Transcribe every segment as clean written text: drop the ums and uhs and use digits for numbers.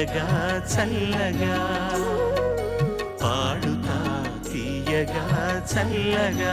చల్లగా చల్లగా పాడుతా తీయగా చల్లగా.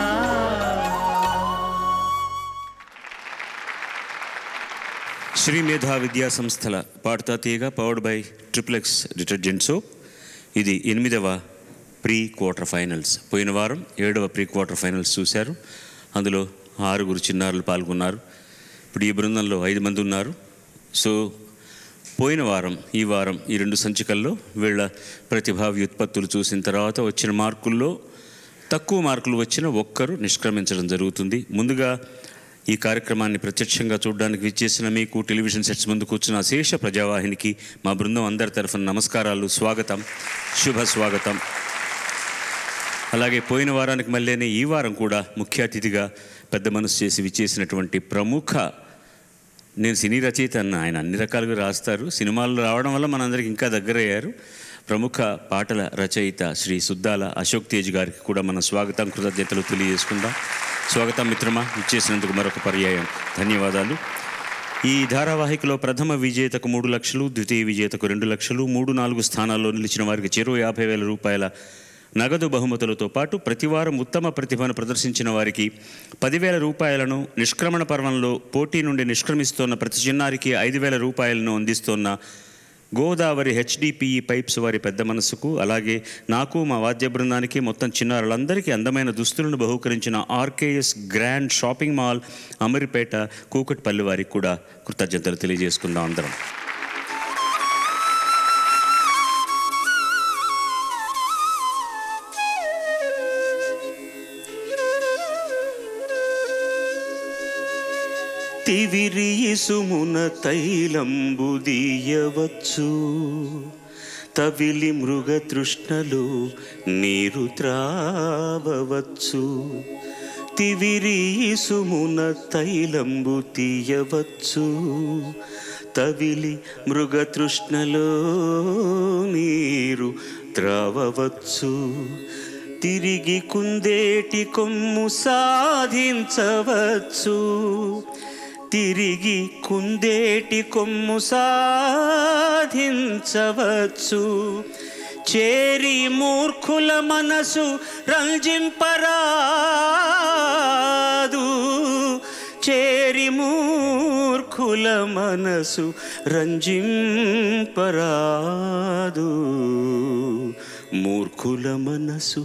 శ్రీ మేధా విద్యా సంస్థల Padutha Theeyaga powered by XXX detergent soap. ఇది 8వ ప్రీ క్వార్టర్ ఫైనల్స్. పోయిన వారం 7వ ప్రీ క్వార్టర్ ఫైనల్స్ చూశారు. అందులో 6 చిన్నారులు పాల్గొన్నారు. ఇప్పుడు ఈ బృందంలో 5 మంది ఉన్నారు. సో పోయిన వారం ఈ వారం ఈ 2 సంచికల్లో వీళ్ళ ప్రతిభా వ్యుత్పత్తులు చూసిన తర్వాత వచ్చిన మార్కుల్లో తక్కువ మార్కులు వచ్చిన ఒక్కరు నిష్క్రమించడం జరుగుతుంది. ముందుగా ఈ కార్యక్రమాన్ని ప్రత్యక్షంగా చూడడానికి విచ్చేసిన మీకు, టెలివిజన్ సెట్స్ ముందు కూర్చున్న అశేష ప్రజావాహినికి మా బృందం అందరి తరఫున నమస్కారాలు, స్వాగతం, శుభ స్వాగతం. అలాగే పోయిన వారానికి మళ్ళీనే ఈ వారం కూడా ముఖ్య అతిథిగా పెద్ద మనసు చేసి విచ్చేసినటువంటి ప్రముఖ, నేను సినీ రచయిత అన్న, ఆయన అన్ని రకాలుగా రాస్తారు, సినిమాల్లో రావడం వల్ల మనందరికి ఇంకా దగ్గరయ్యారు. ప్రముఖ పాటల రచయిత శ్రీ సుద్దాల అశోక్ తేజ్ గారికి కూడా మన స్వాగతం, కృతజ్ఞతలు తెలియజేసుకుందాం. స్వాగతం మిత్రమా, ఇచ్చేసినందుకు మరొక పర్యాయం ధన్యవాదాలు. ఈ ధారావాహికలో ప్రథమ విజేతకు 3 లక్షలు, ద్వితీయ విజేతకు 2 లక్షలు, 3-4 స్థానాల్లో నిలిచిన వారికి చెరో 50,000 రూపాయల నగదు బహుమతులతో పాటు ప్రతివారం ఉత్తమ ప్రతిభను ప్రదర్శించిన వారికి 10,000 రూపాయలను, నిష్క్రమణ పర్వంలో పోటీ నుండి నిష్క్రమిస్తున్న ప్రతి చిన్నారికి 5,000 రూపాయలను అందిస్తున్న గోదావరి HDPE పైప్స్ వారి పెద్ద మనసుకు, అలాగే నాకు, మా వాద్య బృందానికి, మొత్తం చిన్నారులందరికీ అందమైన దుస్తులను బహూకరించిన RKS grand shopping mall Ameerpet Kukatpally వారికి కూడా కృతజ్ఞతలు తెలియజేసుకుందాం అందరం. తివిరి ఇసుమున తైలంబు దీయవచ్చు, తవిలి మృగ తృష్ణలో నీరు త్రావవచ్చు. తివిరి ఇసుమున తైలంబు తీయవచ్చు, తవిలి మృగ తృష్ణలో నీరు త్రావవచ్చు. తిరిగి కుందేటి కొమ్ము సాధించవచ్చు, తిరిగి కుందేటి కొమ్ము సాధించవచ్చు. చేరి మూర్ఖుల మనసు రంజింపరాదు, చేరి మూర్ఖుల మనసు రంజింపరాదు, మూర్ఖుల మనసు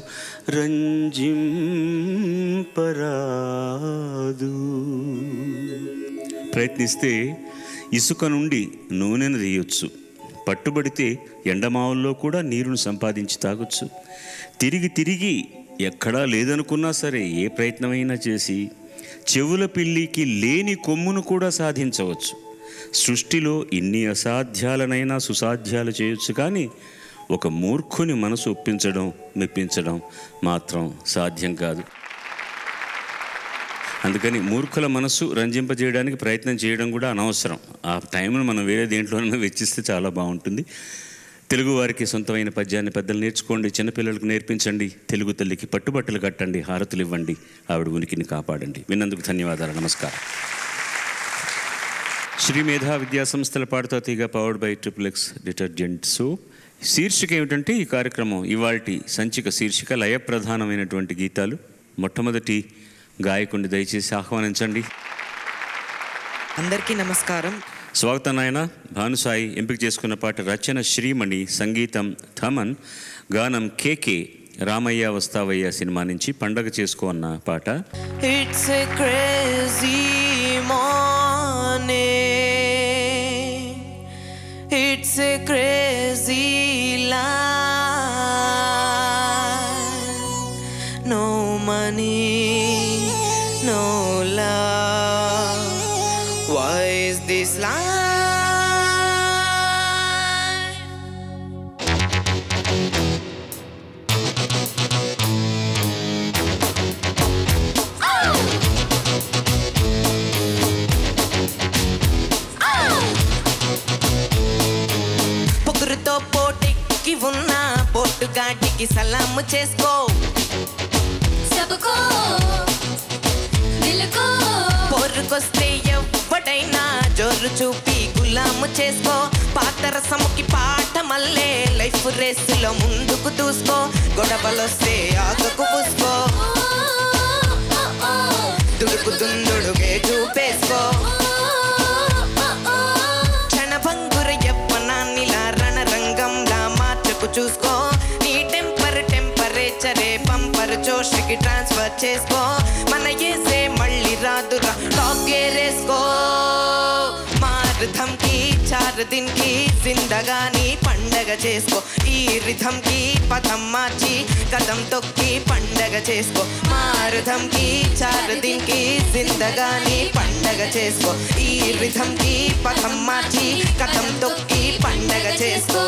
రంజింపరాదు. ప్రయత్నిస్తే ఇసుక నుండి నూనెను తీయొచ్చు, పట్టుబడితే ఎండమావుల్లో కూడా నీరును సంపాదించి తాగొచ్చు. తిరిగి తిరిగి ఎక్కడా లేదనుకున్నా సరే ఏ ప్రయత్నమైనా చేసి చెవుల పిల్లికి లేని కొమ్మును కూడా సాధించవచ్చు. సృష్టిలో ఇన్ని అసాధ్యాలనైనా సుసాధ్యాలు చేయొచ్చు, కానీ ఒక మూర్ఖుని మనసు ఒప్పించడం, మెప్పించడం మాత్రం సాధ్యం కాదు. అందుకని మూర్ఖుల మనసు రంజింపజేయడానికి ప్రయత్నం చేయడం కూడా అనవసరం. ఆ టైంను మనం వేరే దేంట్లోనైనా వెచ్చిస్తే చాలా బాగుంటుంది. తెలుగు వారికి సొంతమైన పద్యాన్ని పెద్దలు నేర్చుకోండి, చిన్నపిల్లలకు నేర్పించండి, తెలుగు తల్లికి పట్టుబట్టలు కట్టండి, హారతులు ఇవ్వండి, ఆవిడ ఉనికిని కాపాడండి. విన్నందుకు ధన్యవాదాలు, నమస్కారం. శ్రీ మేధా విద్యా సంస్థల Padutha Theeyaga powered by XXX detergent soap. శీర్షిక ఏమిటంటే ఈ కార్యక్రమం ఇవాల్టి సంచిక శీర్షిక లయప్రధానమైనటువంటి గీతాలు. మొట్టమొదటి గాయకుడిని దయచేసి ఆహ్వానించండి. అందరికీ నమస్కారం. స్వాగతం నాయన. భానుసాయి ఎంపిక చేసుకున్న పాట రచన శ్రీమణి, సంగీతం థమన్, గానం KK. రామయ్య వస్తావయ్య సినిమా నుంచి పండగ చేసుకో అన్న పాట. It's a crazy morning, it's a crazy life, no money, no love, why is this life? పొగురుతో పోటీకి ఉన్న పోటుగాటికి సలాము చేసుకో, సబకో దిల్కో, పొర్రుకొస్తే ఎవడైనా జోరు చూపి గులాము చేసుకో పాతరసముకి పాట మల్లే లైఫ్ రేసులో ముందుకు దూసుకో గొడవలొస్తే ఆగకు పూసుకో దుడుకు దుందుడుగే చూపేసుకో క్షణభంగుర యవ్వనాన్నిలా రణరంగంలా మార్చకు చూసుకో నీ టెంపరేచరే పంపర్ జోష్కి ట్రాన్స్ఫర్ చేసుకో మన ఏసే మళ్ళీ రాదురా టాకేరేసుకో మార్ ధమ్కి 4 दिन की जिंदगानी పండగ చేసుకో ఈ రిథం కి పదం మార్చి కదం తొక్కి పండగ చేసుకో మార్ ధమ్కి 4 दिन की जिंदगानी పండగ చేసుకో ఈ రిథం కి పదం మార్చి కదం తొక్కి పండగ చేసుకో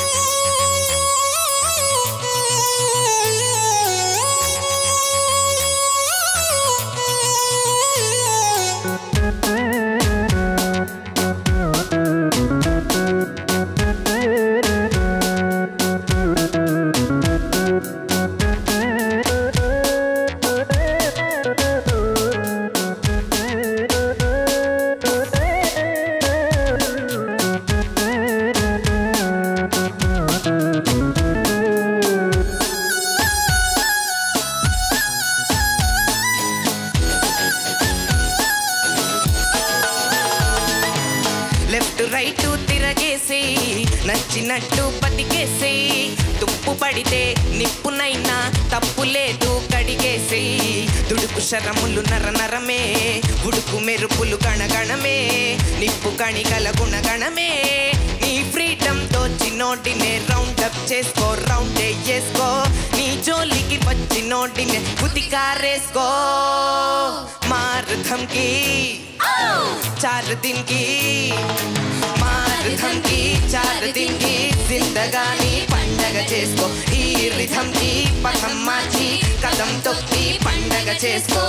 రైట్ తిరగేసి నచ్చినట్టు బతికేసి తుప్పు పడితే నిప్పునైనా తప్పు లేదు కడిగేసి దుడుకు శరములు నరనరమే ఉడుకు మెరుపులు గణగణమే నిప్పు కణికల గుణగణమే నీ ఫ్రీడమ్ తో చిన్నోటినే రౌండ్ అప్ చేసుకో రౌండ్ వేసుకో నీ జోలికి వచ్చి నోటినే ఉతికారేసుకో మార్ ధమ్కి 4 दिन की మార్ ధమ్కి 4 दिन की जिंदगानी పండగ చేసుకో ఈ రిథం కి పదం మార్చి కదం తొక్కి పండగ చేసుకో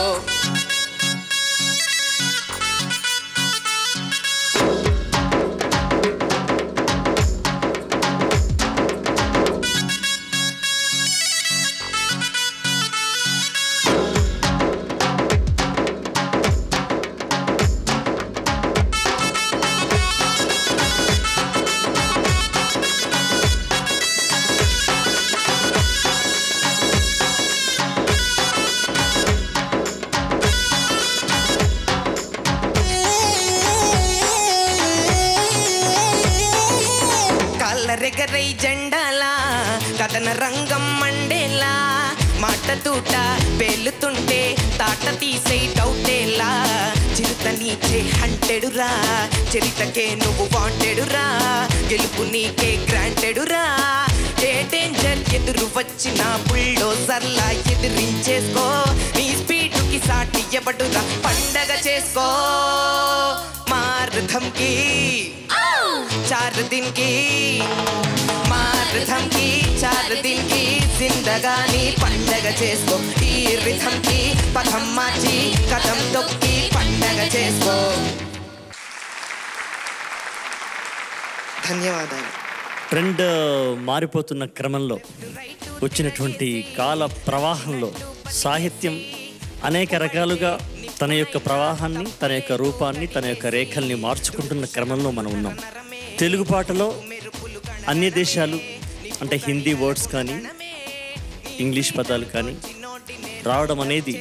రెగరై జెండాలా కథన రంగం మండేలా మాట తూట పేలుతుంటే తాట తీసే డౌటేలా చిరుత నీచే హంటెడురా చరితకే నువ్వు వాంటెడురా గెలుపు నీకే గ్రాంటెడురా ఏ డేంజర్ ఎదురు వచ్చిన బుల్డోజర్లా ఎదిరించేసుకో నీ స్పీడుకి సాటి ఎవడురా పండగ చేసుకో మార్ ధమ్కి 4 दिन की మార్ ధమ్కి 4 दिन की जिंदगानी పండగ చేసుకో ఈ రిథం కి పదం మార్చి కదం తొక్కి పండగ చేసుకో ధన్యవాదాలు ట్రెండ్ మారిపోతున్న క్రమంలో వచ్చినటువంటి కాల ప్రవాహంలో సాహిత్యం అనేక రకాలుగా తన యొక్క ప్రవాహాన్ని తన యొక్క రూపాన్ని తన యొక్క రేఖల్ని మార్చుకుంటున్న క్రమంలో మనం ఉన్నాం తెలుగు పాటలో అన్య దేశాలు అంటే హిందీ వర్డ్స్ కానీ ఇంగ్లీష్ పదాలు కానీ రావడం అనేది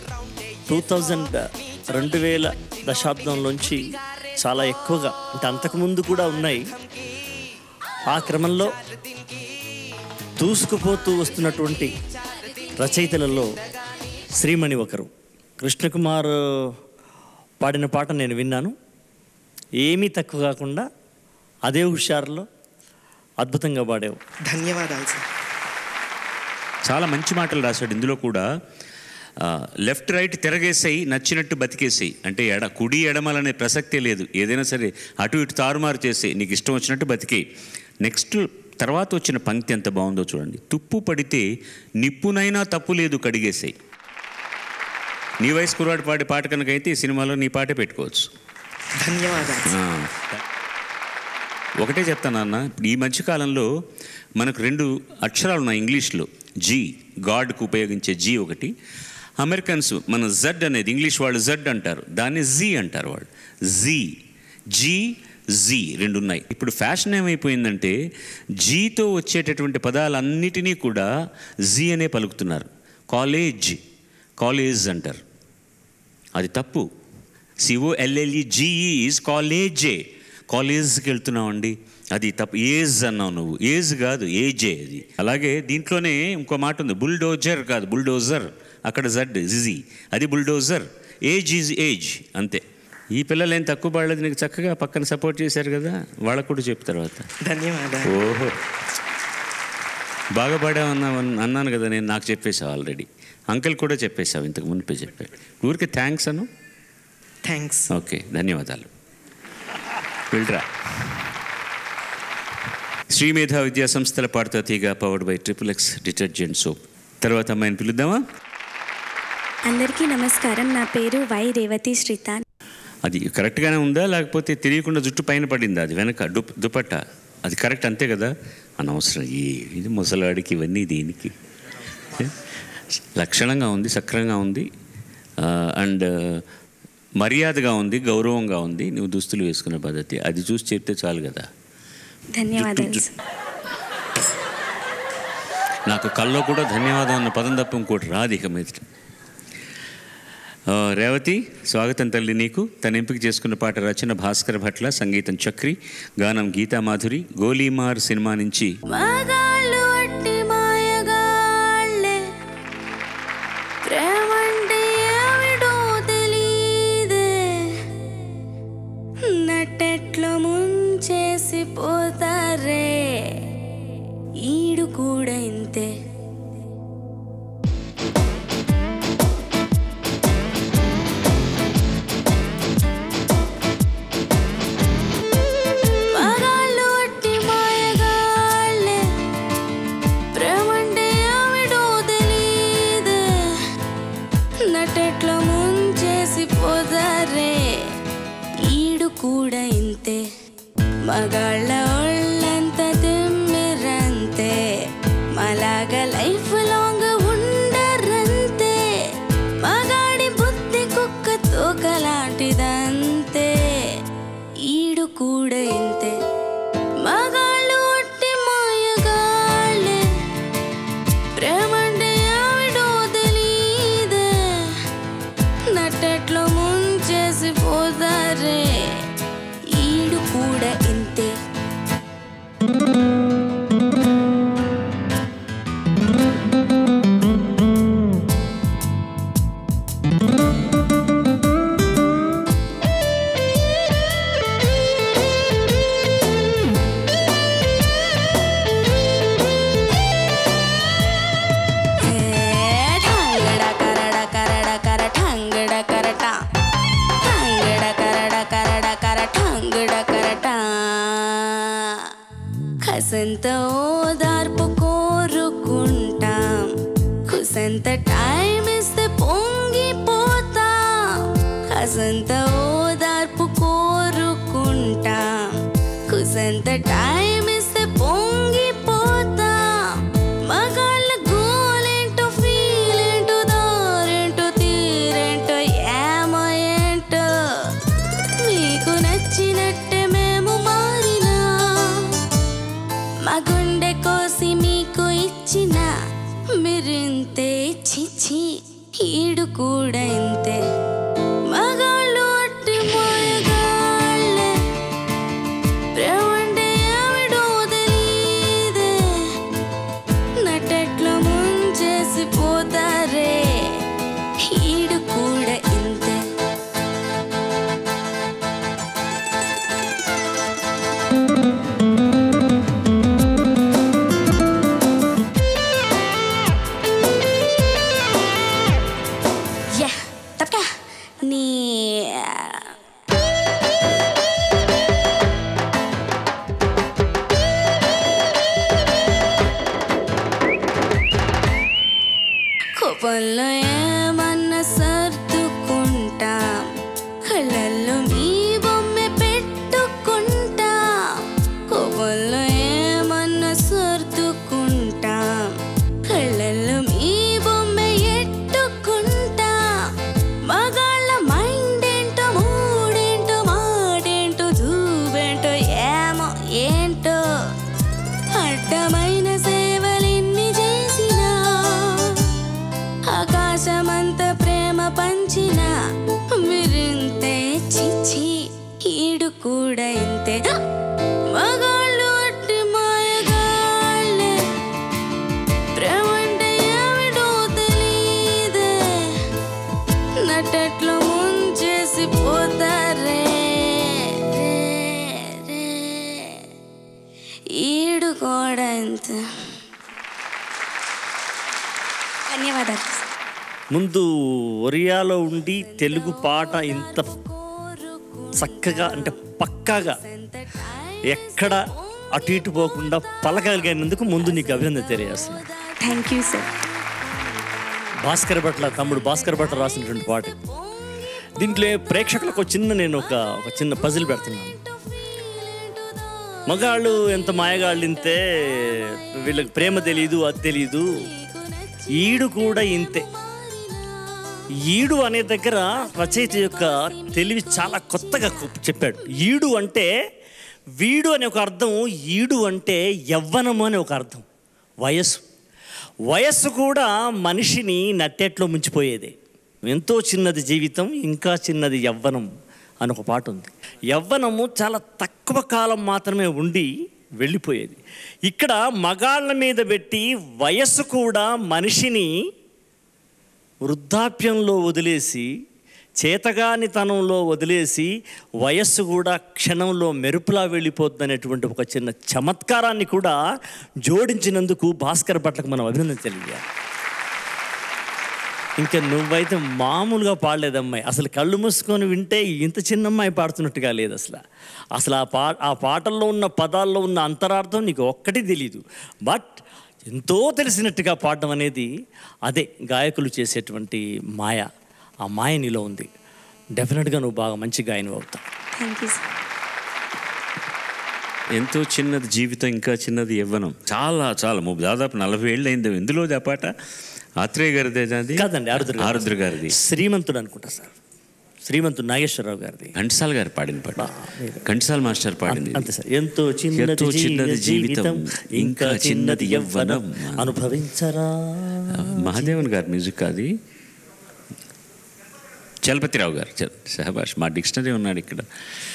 2000 దశాబ్దంలోంచి చాలా ఎక్కువగా అంటే అంతకుముందు కూడా ఉన్నాయి ఆ క్రమంలో దూసుకుపోతూ వస్తున్నటువంటి రచయితలలో శ్రీమణి ఒకరు కృష్ణకుమార్ పాడిన పాట నేను విన్నాను ఏమీ తక్కువ కాకుండా అదే హుషారులో అద్భుతంగా పాడావు ధన్యవాదాలు సార్ చాలా మంచి మాటలు రాశాడు ఇందులో కూడా లెఫ్ట్ రైట్ తిరగేసాయి నచ్చినట్టు బతికేసాయి అంటే కుడి ఎడమలనే ప్రసక్తే లేదు ఏదైనా సరే అటు ఇటు తారుమారు చేసి నీకు ఇష్టం వచ్చినట్టు బతికే నెక్స్ట్ తర్వాత వచ్చిన పంక్తి ఎంత బాగుందో చూడండి తుప్పు పడితే నిప్పునైనా తప్పు లేదు కడిగేసాయి నీ వయసు కుర్రాడు పాడే పాట కనుకైతే ఈ సినిమాలో నీ పాటే పెట్టుకోవచ్చు ధన్యవాదాలు ఒకటే చెప్తానన్న ఈ మధ్యకాలంలో మనకు 2 అక్షరాలు ఉన్నాయి ఇంగ్లీష్లో జీ గాడ్కు ఉపయోగించే జీ ఒకటి అమెరికన్స్ మన జడ్ అనేది ఇంగ్లీష్ వాళ్ళు జడ్ అంటారు, దాన్ని జీ అంటారు వాళ్ళు. జీ రెండు ఉన్నాయి. ఇప్పుడు ఫ్యాషన్ ఏమైపోయిందంటే జీతో వచ్చేటటువంటి పదాలన్నిటినీ కూడా జీ అనే పలుకుతున్నారు. కాలేజ్ అంటారు, అది తప్పు. COLLEGE ఈజ్ కాలేజే. కాలేజ్కి వెళ్తున్నామండి, అది తప్పు. ఏజ్ అన్నావు నువ్వు, ఏజ్ కాదు ఏజే అది. అలాగే దీంట్లోనే ఇంకో మాట ఉంది, బుల్డోజర్ కాదు బుల్డోజర్, అక్కడ జడ్ జీ, అది బుల్డోజర్. ఏజ్ ఈజ్ ఏజ్, అంతే. ఈ పిల్లలు ఏం తక్కువ పడలేదు, నీకు చక్కగా పక్కన సపోర్ట్ చేశారు కదా, వాళ్ళకు కూడా చెప్పు తర్వాత. ధన్యవాదాలు. ఓహో, బాగా పాడావు అన్నాను కదా నేను, నాకు చెప్పేశావు ఆల్రెడీ. అంకుల్ కూడా చెప్పేశావు, ఇంతకు మునిపే చెప్పాడు. ఊరికి థ్యాంక్స్ అను. థ్యాంక్స్. ఓకే, ధన్యవాదాలు. వెళ్ళరా. శ్రీ మేధా విద్యా సంస్థల Padutha Theeyaga powered by XXX detergent soap. తర్వాత అమ్మాయిని పిలుద్దామా? అందరికీ నమస్కారం. నా పేరు వై రేవతి శ్రీత. అది కరెక్ట్గానే ఉందా, లేకపోతే తెలియకుండా జుట్టు పైన పడిందా? అది వెనక దుపట్టా, అది కరెక్ట్ అంతే కదా? అనవసరం ఇది ముసలాడికి ఇవన్నీ, దీనికి లక్షణంగా ఉంది, సక్రంగా ఉంది, అండ్ మర్యాదగా ఉంది, గౌరవంగా ఉంది. నువ్వు దుస్తులు వేసుకునే పద్ధతి అది చూసి చెప్తే చాలు కదా. ధన్యవాదాలు. నాకు కల్లో కూడా ధన్యవాదం అన్న పదం తప్ప ఇంకోటి రాదు ఇక మీద. రేవతి, స్వాగతం తల్లి నీకు. తను ఎంపిక చేసుకున్న పాట రచన భాస్కర్ భట్ల, సంగీతం చక్రి, గానం గీతా మాధురి. గోలీమార్ సినిమా నుంచి పోతారే ఈడు కూడా ఇంతే. మగాళ్ళు వట్టి మాయగాళ్ళే, ప్రేమంటే ఆవిడో తెలీదే, నటెట్లో ముంచేసి పోతారే ఈడు కూడా ఇంతే. మగాళ్ళ ఒళ్ళంత తిమ్మిరంతే, మలాగా లైఫ్ లాంగ్ ఉండరంతే. మగాడి బుద్ధి కుక్క తోకలాంటిదంతే, ఈడు కూడా ఇంతే. మగాళ్ళు ఒట్టి మాయగాళ్ళే, ప్రేమంటే ఆవిడో తెలీదే, నట్టెట్లో ముంచేసి పోతారే ఈడు కూడా ఇంతే. కసంత ఓదార్పు కోరుకుంటాం, కుసంత టైం ఇస్తే పొంగిపోతాం. కసంత ఓదార్పు కోరుకుంటాం, కుసంత టైం ఇస్తే పొంగిపోతాం. మగాళ్ళ గోలేంటో, ఫీలేంటో, దారేంటో, తీరేంటో, ఏమో ఏంటో, మీకు నచ్చినట్టే మేము మారినా, మా గుండె కోసి మీకు ఇచ్చిన మీరింతే. చిచి ఈడు కూడా ఇంతే. మగాళ్ళు అట్టి మాయగాళ్ళే, ప్రేమంటే ఆవిడో తెలీదే, నటెట్లో ముంచేసి పోతారే ఈడు కూడా ఇంతే. కోపంలో ఏమన్నా సర్దుకుంటాం, కళ్ళల్లో మీ బొమ్మె పెట్టుకుంటాం. కోపంలో ఏమన్నా సర్దుకుంటాం, కళ్ళల్లో మీ బొమ్మె ఎట్టుకుంటాం. ధన్యవాదాలు. ముందు ఒరియాలో ఉండి తెలుగు పాట ఇంత చక్కగా అంటే పక్కాగా ఎక్కడ అటు ఇటు పోకుండా పలకగలిగినందుకు ముందు నీకు అభినందన తెలియజేస్తున్నాను. Thank you sir. తమ్ముడు భాస్కర్ భట్ల రాసినటువంటి పాట. దీంట్లో ప్రేక్షకులకు నేను ఒక చిన్న పజిల్ పెడుతున్నాను. మగాళ్ళు ఎంత మాయగాళ్ళు ఇంతే, వీళ్ళకి ప్రేమ తెలీదు, అది తెలీదు, ఈడు కూడా ఇంతే. ఈడు అనే దగ్గర రచయిత యొక్క తెలివి చాలా కొత్తగా చెప్పాడు. ఈడు అంటే వీడు అనే ఒక అర్థం, ఈడు అంటే యవ్వనము అనే ఒక అర్థం, వయస్సు కూడా మనిషిని నట్టేట్లో ముంచిపోయేదే. ఎంతో చిన్నది జీవితం, ఇంకా చిన్నది యవ్వనం అని ఒక పాట ఉంది. యవ్వనము చాలా తక్కువ కాలం మాత్రమే ఉండి వెళ్ళిపోయేది. ఇక్కడ మగాళ్ళ మీద పెట్టి వయస్సు కూడా మనిషిని వృద్ధాప్యంలో వదిలేసి, చేతగానితనంలో వదిలేసి, వయస్సు కూడా క్షణంలో మెరుపులా వెళ్ళిపోతుంది అనేటువంటి ఒక చిన్న చమత్కారాన్ని కూడా జోడించినందుకు భాస్కర్ భట్లకు మనం అభినందన తెలియాలి. ఇంకా నువ్వైతే మామూలుగా పాడలేదమ్మాయి. అసలు కళ్ళు మూసుకొని వింటే ఇంత చిన్న అమ్మాయి పాడుతున్నట్టుగా లేదు. అసలు ఆ పాటల్లో ఉన్న పదాల్లో ఉన్న అంతరార్థం నీకు ఒక్కటి తెలీదు. బట్ ఎంతో తెలిసినట్టుగా పాడడం అనేది అదే గాయకులు చేసేటువంటి మాయ. ఆ మాయ నీలో ఉంది. డెఫినెట్గా నువ్వు బాగా మంచి గాయని అవుతావు. Thank you sir. ఎంతో చిన్నది జీవితం, ఇంకా చిన్నది యవ్వనం. చాలా దాదాపు 40 ఏళ్ళు అయింది. ఎందులో ఆ పాట? ఆత్రేయ గారిదే అది కాదండి, ఆరుద్ర గారిది. శ్రీమంతుడు అనుకుంటా సార్. శ్రీమంతుడు నాగేశ్వరరావు గారిది. ఘంటసాల గారు పాడిన పాట, ఘంటసాల మాస్టర్ పాడింది. అంతే సార్. ఎంతో చిన్నది జీవితం, ఇంకా చిన్నది యవ్వనం, అనుభవించరా. మహాదేవన్ గారి మ్యూజిక్ అది. చలపతిరావు గారు, సహబాష్. మా డిక్షనరీ ఉన్నాడు ఇక్కడ.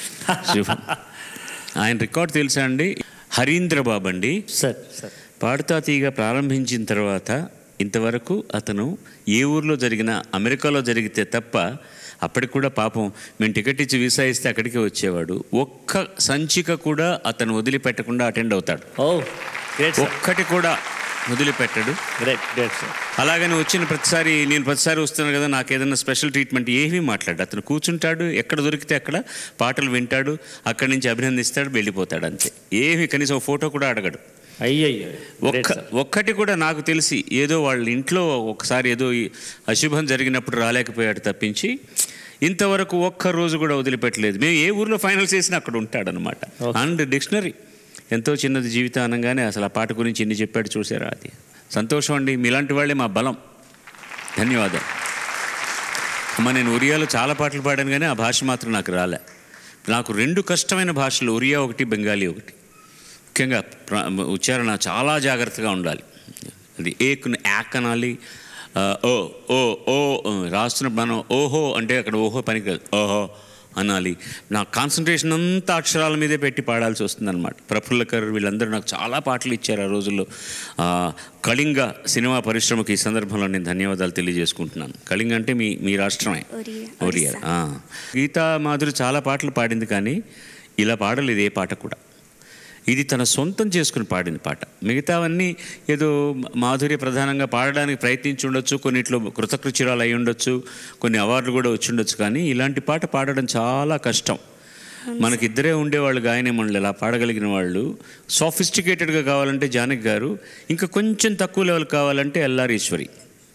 ఆయన రికార్డ్ తెలుసా అండి? హరీంద్ర బాబు అండి. సార్ పాడుతా తీగ ప్రారంభించిన తర్వాత ఇంతవరకు అతను ఏ ఊర్లో జరిగినా, అమెరికాలో జరిగితే తప్ప, అప్పటికి కూడా పాపం మేము టికెట్ ఇచ్చి వీసా ఇస్తే అక్కడికే వచ్చేవాడు. ఒక్క సంచిక కూడా అతను వదిలిపెట్టకుండా అటెండ్ అవుతాడు. ఒక్కటి కూడా వదిలిపెట్టాడు. అలాగని వచ్చిన ప్రతిసారి నేను వస్తున్నాను కదా, నాకు ఏదైనా స్పెషల్ ట్రీట్మెంట్ ఏమీ మాట్లాడు. అతను కూర్చుంటాడు, ఎక్కడ దొరికితే అక్కడ పాటలు వింటాడు, అక్కడి నుంచి అభినందిస్తాడు, వెళ్ళిపోతాడు. అంతే. ఏమీ కనీసం ఫోటో కూడా అడగడు. ఒక్కటి కూడా నాకు తెలిసి ఏదో వాళ్ళ ఇంట్లో ఒకసారి ఏదో అశుభం జరిగినప్పుడు రాలేకపోయాడు తప్పించి ఇంతవరకు ఒక్క రోజు కూడా వదిలిపెట్టలేదు. మేము ఏ ఊర్లో ఫైనల్స్ చేసినా అక్కడ ఉంటాడనమాట. అండ్ డిక్షనరీ ఎంతో చిన్నది జీవితం అనగానే అసలు ఆ పాట గురించి ఎన్ని చెప్పాడు చూసారా? అది సంతోషం అండి. మీలాంటి వాళ్ళే మా బలం. ధన్యవాదాలు అమ్మ. నేను ఒరియాలో చాలా పాటలు పాడాను కానీ ఆ భాష మాత్రం నాకు రాలే. నాకు 2 కష్టమైన భాషలు, ఒరియా ఒకటి, బెంగాలీ ఒకటి. ముఖ్యంగా ఉచ్చారణ చాలా జాగ్రత్తగా ఉండాలి. అది ఏకును యాక్ అనాలి. ఓ ఓ ఓ రాస్తున్నప్పుడు మనం ఓహో అంటే అక్కడ ఓహో పని కాదు, ఓహో అనాలి. నా కాన్సన్ట్రేషన్ అంతా అక్షరాల మీదే పెట్టి పాడాల్సి వస్తుందన్నమాట. ప్రఫుల్లకర్ వీళ్ళందరూ నాకు చాలా పాటలు ఇచ్చారు ఆ రోజుల్లో. కళింగ సినిమా పరిశ్రమకి ఈ సందర్భంలో నేను ధన్యవాదాలు తెలియజేసుకుంటున్నాను. కళింగ అంటే మీ రాష్ట్రమే, ఒరియా. గీతా మాధురి చాలా పాటలు పాడింది కానీ ఇలా పాడలేదు ఏ పాట కూడా. ఇది తన సొంతం చేసుకుని పాడిన పాట. మిగతావన్నీ ఏదో మాధుర్య ప్రధానంగా పాడడానికి ప్రయత్నించి ఉండొచ్చు, కొన్నిట్లో కృతకృత్యురాలు అయి ఉండొచ్చు, కొన్ని అవార్డులు కూడా వచ్చి ఉండొచ్చు. కానీ ఇలాంటి పాట పాడడం చాలా కష్టం. మనకిద్దరే ఉండేవాళ్ళు గాయనిమణులు ఇలా పాడగలిగిన వాళ్ళు. సాఫిస్టికేటెడ్గా కావాలంటే జానకి గారు, ఇంకా కొంచెం తక్కువ లెవెల్ కావాలంటే ఎల్లారీశ్వరి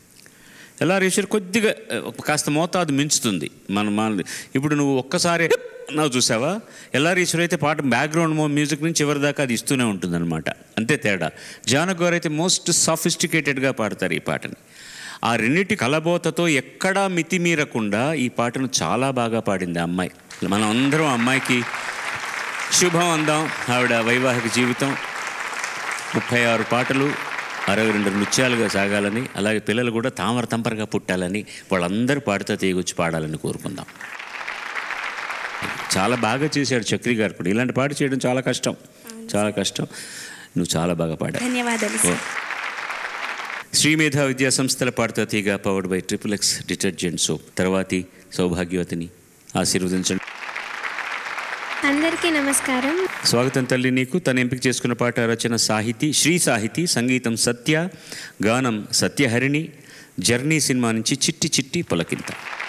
కొద్దిగా కాస్త మోతాదు మించుతుంది. ఇప్పుడు నువ్వు ఒక్కసారి నువ్వు చూసావా, ఎల్లారీశ్వరి అయితే పాట బ్యాక్గ్రౌండ్ మ్యూజిక్ నుంచి చివరి దాకా అది ఇస్తూనే ఉంటుందన్నమాట. అంతే తేడా. జానకి గారు అయితే మోస్ట్ సాఫిస్టికేటెడ్గా పాడతారు ఈ పాటని. ఆ రెండింటి కలబోతతో ఎక్కడా మితిమీరకుండా ఈ పాటను చాలా బాగా పాడింది ఆ అమ్మాయి. మనం అందరం అమ్మాయికి శుభం అందాం. ఆవిడ వైవాహిక జీవితం 36 పాటలు 62 నృత్యాలుగా సాగాలని, అలాగే పిల్లలు కూడా తామర తంపరగా పుట్టాలని, వాళ్ళందరూ పాడుతూ తీగొచ్చి పాడాలని కోరుకుందాం. చాలా బాగా చేశాడు చక్రి గారు కూడా. ఇలాంటి పాట చేయడం చాలా కష్టం. నువ్వు చాలా బాగా పాడావు. ధన్యవాదాలు. శ్రీమేధ విద్యా సంస్థల Padutha Theeyaga powered by XXX detergent soap తర్వాతి సౌభాగ్యవతిని ఆశీర్వదించండి. అందరికీ నమస్కారం. స్వాగతం తల్లి నీకు. తను ఎంపిక చేసుకున్న పాట రచన సాహితీ, శ్రీ సాహితీ, సంగీతం సత్య, గానం సత్యహరిణి, జర్నీ సినిమా నుంచి చిట్టి చిట్టి పులకింత.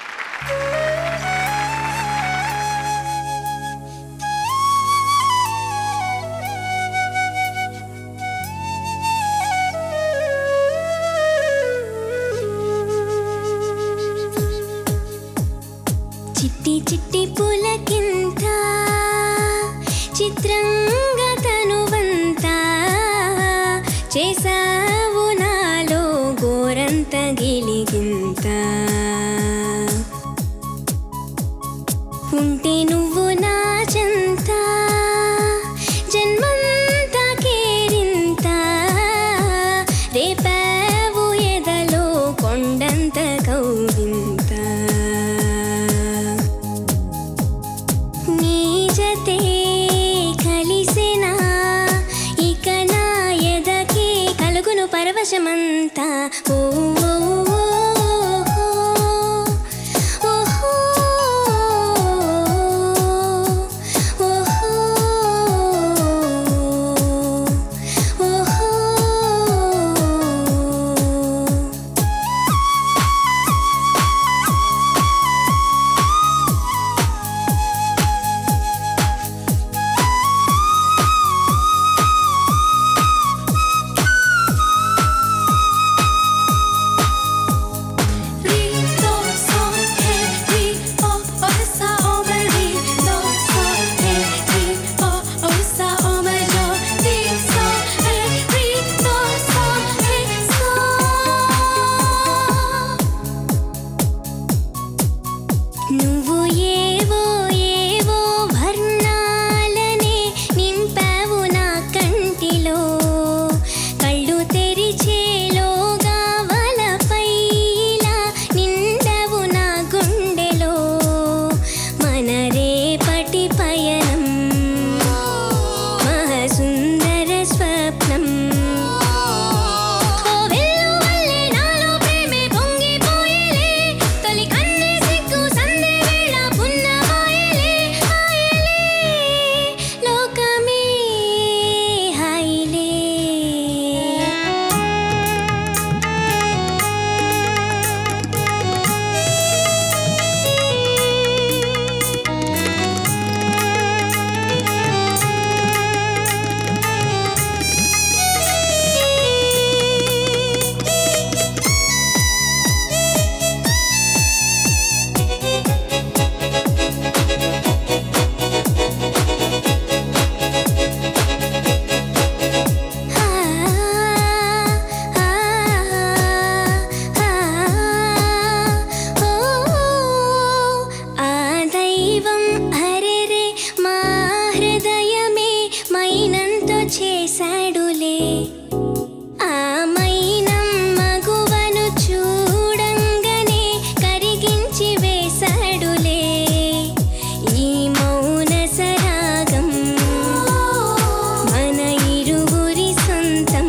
చిట్టి చిట్టి పులకింత చిత్రంగా తనువంతా చేసావు నాలో గోరంత గిలిగింత. ఉంటే నువ్వు నా చెంత జన్మంతా కేరింత రేపావు ఎదలో కొండంత కౌగింత. నీ జతే కలిసిన ఇక నా ఎదకే కలుగును పరవశమంతా. ఓ నువ్వు ఏవో ఏవో వర్ణాలనే నింపావు నా కంటిలో కళ్ళు తెరిచేలోగా వలపైలా నిండవు నా గుండెలో. మన రేపటి పయనం మహాసుందర స్వప్నం. చేశాడులే ఆ మైనం మగువను చూడంగానే కరిగించి వేశాడులే ఈ మౌన సరాగం మన ఇరువురి సొంతం.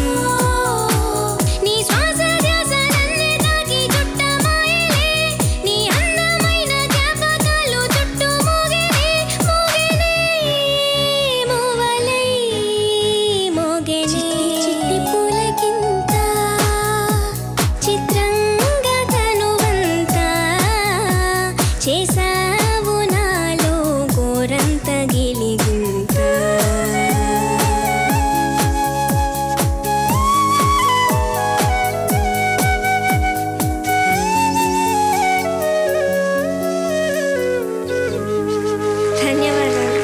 నీ శ్వాస ధ్యాస నన్ను తాకి చుట్టమాయలే నీ అందమైన జ్ఞాపకాలు చుట్టూ మోగెనే మూవలై చిట్టి పులకింత చిత్రంగా తనువంతా చేసావు నాలో గోరంత గిలిగింత. ధన్యవాదాలు.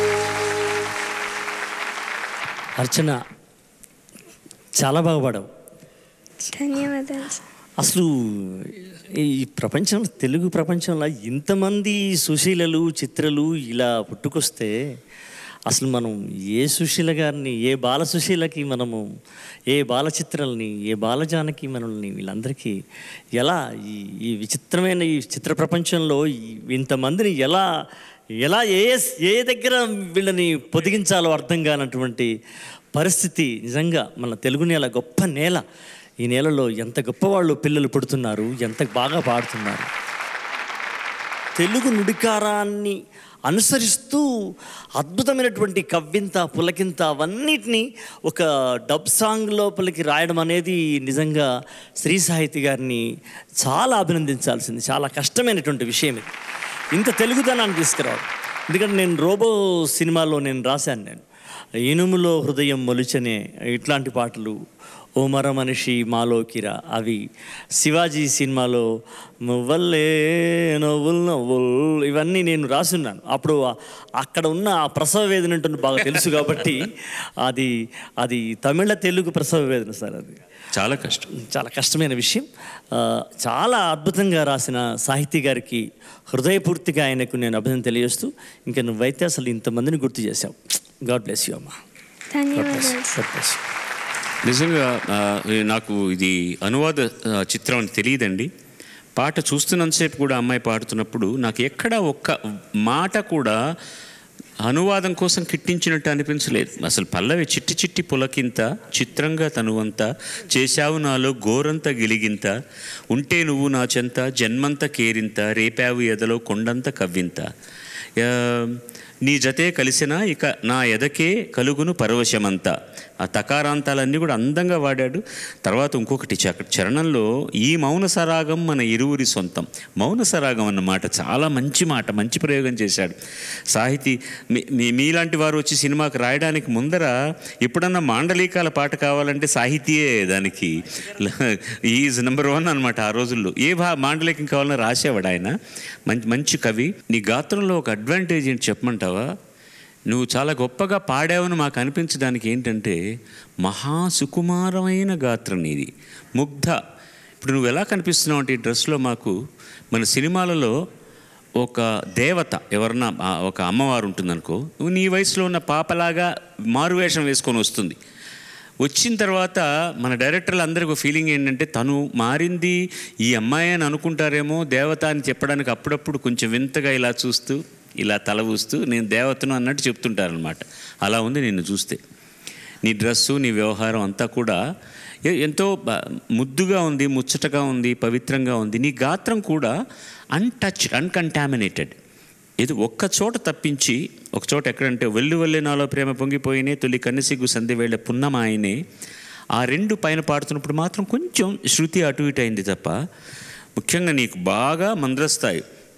అర్చన, చాలా బాగా పాడావు. ధన్యవాదాలు. అసలు ఈ ప్రపంచంలో, తెలుగు ప్రపంచంలో ఇంతమంది సుశీలలు, చిత్రలు ఇలా పుట్టుకొస్తే అసలు మనం ఏ సుశీల గారిని, ఏ బాల సుశీలకి మనము, ఏ బాల చిత్రల్ని, ఏ బాలజానకి మనల్ని వీళ్ళందరికీ ఎలా ఈ విచిత్రమైన ఈ చిత్ర ప్రపంచంలో ఇంతమందిని ఎలా ఎలా ఏ దగ్గర వీళ్ళని పొదిగించాలో అర్థం కానటువంటి పరిస్థితి. నిజంగా మన తెలుగు నేల గొప్ప నేల. ఈ నేలలో ఎంత గొప్పవాళ్ళు పిల్లలు పుడుతున్నారు, ఎంత బాగా పాడుతున్నారు. తెలుగు నుడికారాన్ని అనుసరిస్తూ అద్భుతమైనటువంటి కవ్వింత పులకింత అవన్నిటినీ ఒక డబ్ సాంగ్ లోపలికి రాయడం అనేది నిజంగా శ్రీ సాహితి గారిని చాలా అభినందించాల్సింది. చాలా కష్టమైనటువంటి విషయం ఇది, ఇంత తెలుగుదనాన్ని తీసుకురావడం. ఎందుకంటే నేను రోబో సినిమాలో నేను రాశాను, నేను ఇనుములో హృదయం మొలిచనే ఇట్లాంటి పాటలు, ఓ మర మనిషి మాలోకిరా, అవి శివాజీ సినిమాలో నువ్వల్లే నవ్వుల్ నవ్వుల్, ఇవన్నీ నేను రాసున్నాను. అప్పుడు అక్కడ ఉన్న ఆ ప్రసవ వేదన ఉంటుంది బాగా తెలుసు కాబట్టి అది తమిళ తెలుగు ప్రసవ వేదన సార్. అది చాలా కష్టం, చాలా కష్టమైన విషయం. చాలా అద్భుతంగా రాసిన సాహితీ గారికి హృదయపూర్తిగా ఆయనకు నేను అభినందన తెలియజేస్తూ, ఇంకా నువ్వైతే అసలు ఇంతమందిని గుర్తు చేశావు. గాడ్ బ్లెస్ యూ అమ్మా. ధన్యవాదాలు. నిజంగా నాకు ఇది అనువాద చిత్రం అని తెలియదండి. పాట చూస్తున్నంతసేపు కూడా అమ్మాయి పాడుతున్నప్పుడు నాకు ఎక్కడ ఒక్క మాట కూడా అనువాదం కోసం కిట్టించినట్టు అనిపించలేదు. అసలు పల్లవి చిట్టి చిట్టి పులకింత, చిత్రంగా తనువంతా, చేశావు నాలో గోరంత గిలిగింత, ఉంటే నువ్వు నా చెంత, జన్మంత కేరింత, రేపావు ఎదలో కొండంత కవ్వింత, నీ జతే కలిసినా ఇక నా ఎదకే కలుగును పరవశమంతా. ఆ తకారాంతాలన్నీ కూడా అందంగా వాడాడు. తర్వాత ఇంకొకటి చరణంలో, ఈ మౌన సరాగం మన ఇరువురి సొంతం. మౌన సరాగం అన్నమాట చాలా మంచి మాట, మంచి ప్రయోగం చేశాడు సాహితీ. మీలాంటి వారు వచ్చి సినిమాకి రాయడానికి ముందర ఎప్పుడన్నా మాండలికాల పాట కావాలంటే సాహితీయే దానికి ఈజ్ నెంబర్ 1 అనమాట. ఆ రోజుల్లో ఏ మాండలికం కావాలన్నా రాసేవాడు ఆయన. మంచి కవి. నీ గాత్రంలో ఒక అడ్వాంటేజ్ ఏంటి చెప్పమంటావా? నువ్వు చాలా గొప్పగా పాడావని మాకు అనిపించడానికి ఏంటంటే, మహాసుకుమారమైన గాత్రం నీది, ముగ్ధ. ఇప్పుడు నువ్వు ఎలా కనిపిస్తున్నావు అంటే ఈ డ్రెస్లో మాకు, మన సినిమాలలో ఒక దేవత ఎవరన్నా ఒక అమ్మవారు ఉంటుందనుకో, నువ్వు నీ వయసులో ఉన్న పాపలాగా మారువేషం వేసుకొని వస్తుంది. వచ్చిన తర్వాత మన డైరెక్టర్లు అందరికీ ఫీలింగ్ ఏంటంటే, తను మారింది ఈ అమ్మాయి అని అనుకుంటారేమో, దేవత అని చెప్పడానికి అప్పుడప్పుడు కొంచెం వింతగా ఇలా చూస్తూ ఇలా తల ఊస్తూ నేను దేవతను అన్నట్టు చెప్తుంటారనమాట. అలా ఉంది నిన్ను చూస్తే. నీ డ్రెస్సు, నీ వ్యవహారం అంతా కూడా ఎంతో ముద్దుగా ఉంది, ముచ్చటగా ఉంది, పవిత్రంగా ఉంది. నీ గాత్రం కూడా అన్టచ్డ్, అన్కంటామినేటెడ్. ఇది ఒక్క చోట తప్పించి, ఒక చోట ఎక్కడంటే, వెళ్ళు వెళ్ళే నాలో ప్రేమ పొంగిపోయినే, తొలి కన్నెసిగ్గు సంధి వేళ పున్నమాయనే, ఆ 2 పైన పాడుతున్నప్పుడు మాత్రం కొంచెం శృతి అటు ఇటు అయింది తప్ప, ముఖ్యంగా నీకు బాగా మంద్రస్తాయి.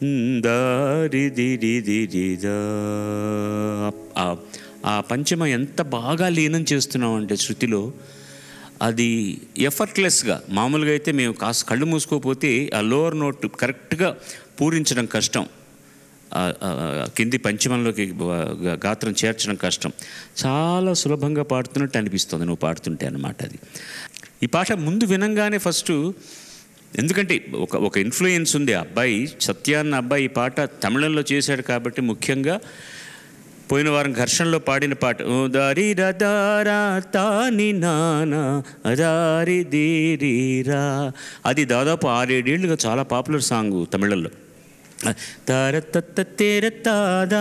ఆ పంచమ ఎంత బాగా లీనం చేస్తున్నాం అంటే శృతిలో, అది ఎఫర్ట్లెస్గా. మామూలుగా అయితే మేము కాస్త కళ్ళు మూసుకోపోతే ఆ లోవర్ నోట్ కరెక్ట్గా పూరించడం కష్టం, కింది పంచమంలోకి గాత్రం చేర్చడం కష్టం. చాలా సులభంగా పాడుతున్నట్టు అనిపిస్తుంది నువ్వు పాడుతుంటే అన్నమాట. అది ఈ పాట ముందు వినంగానే ఫస్ట్, ఎందుకంటే ఒక ఇన్ఫ్లుయెన్స్ ఉంది. అబ్బాయి సత్య అన్న అబ్బాయి ఈ పాట తమిళంలో చేశాడు కాబట్టి, ముఖ్యంగా పోయిన వారం ఘర్షణలో పాడిన పాట దారి దారా తాని నానా దారి దీరా, అది దాదాపు 6-7 ఏళ్ళుగా చాలా పాపులర్ సాంగ్ తమిళంలో. తార తత్త తేర తాదా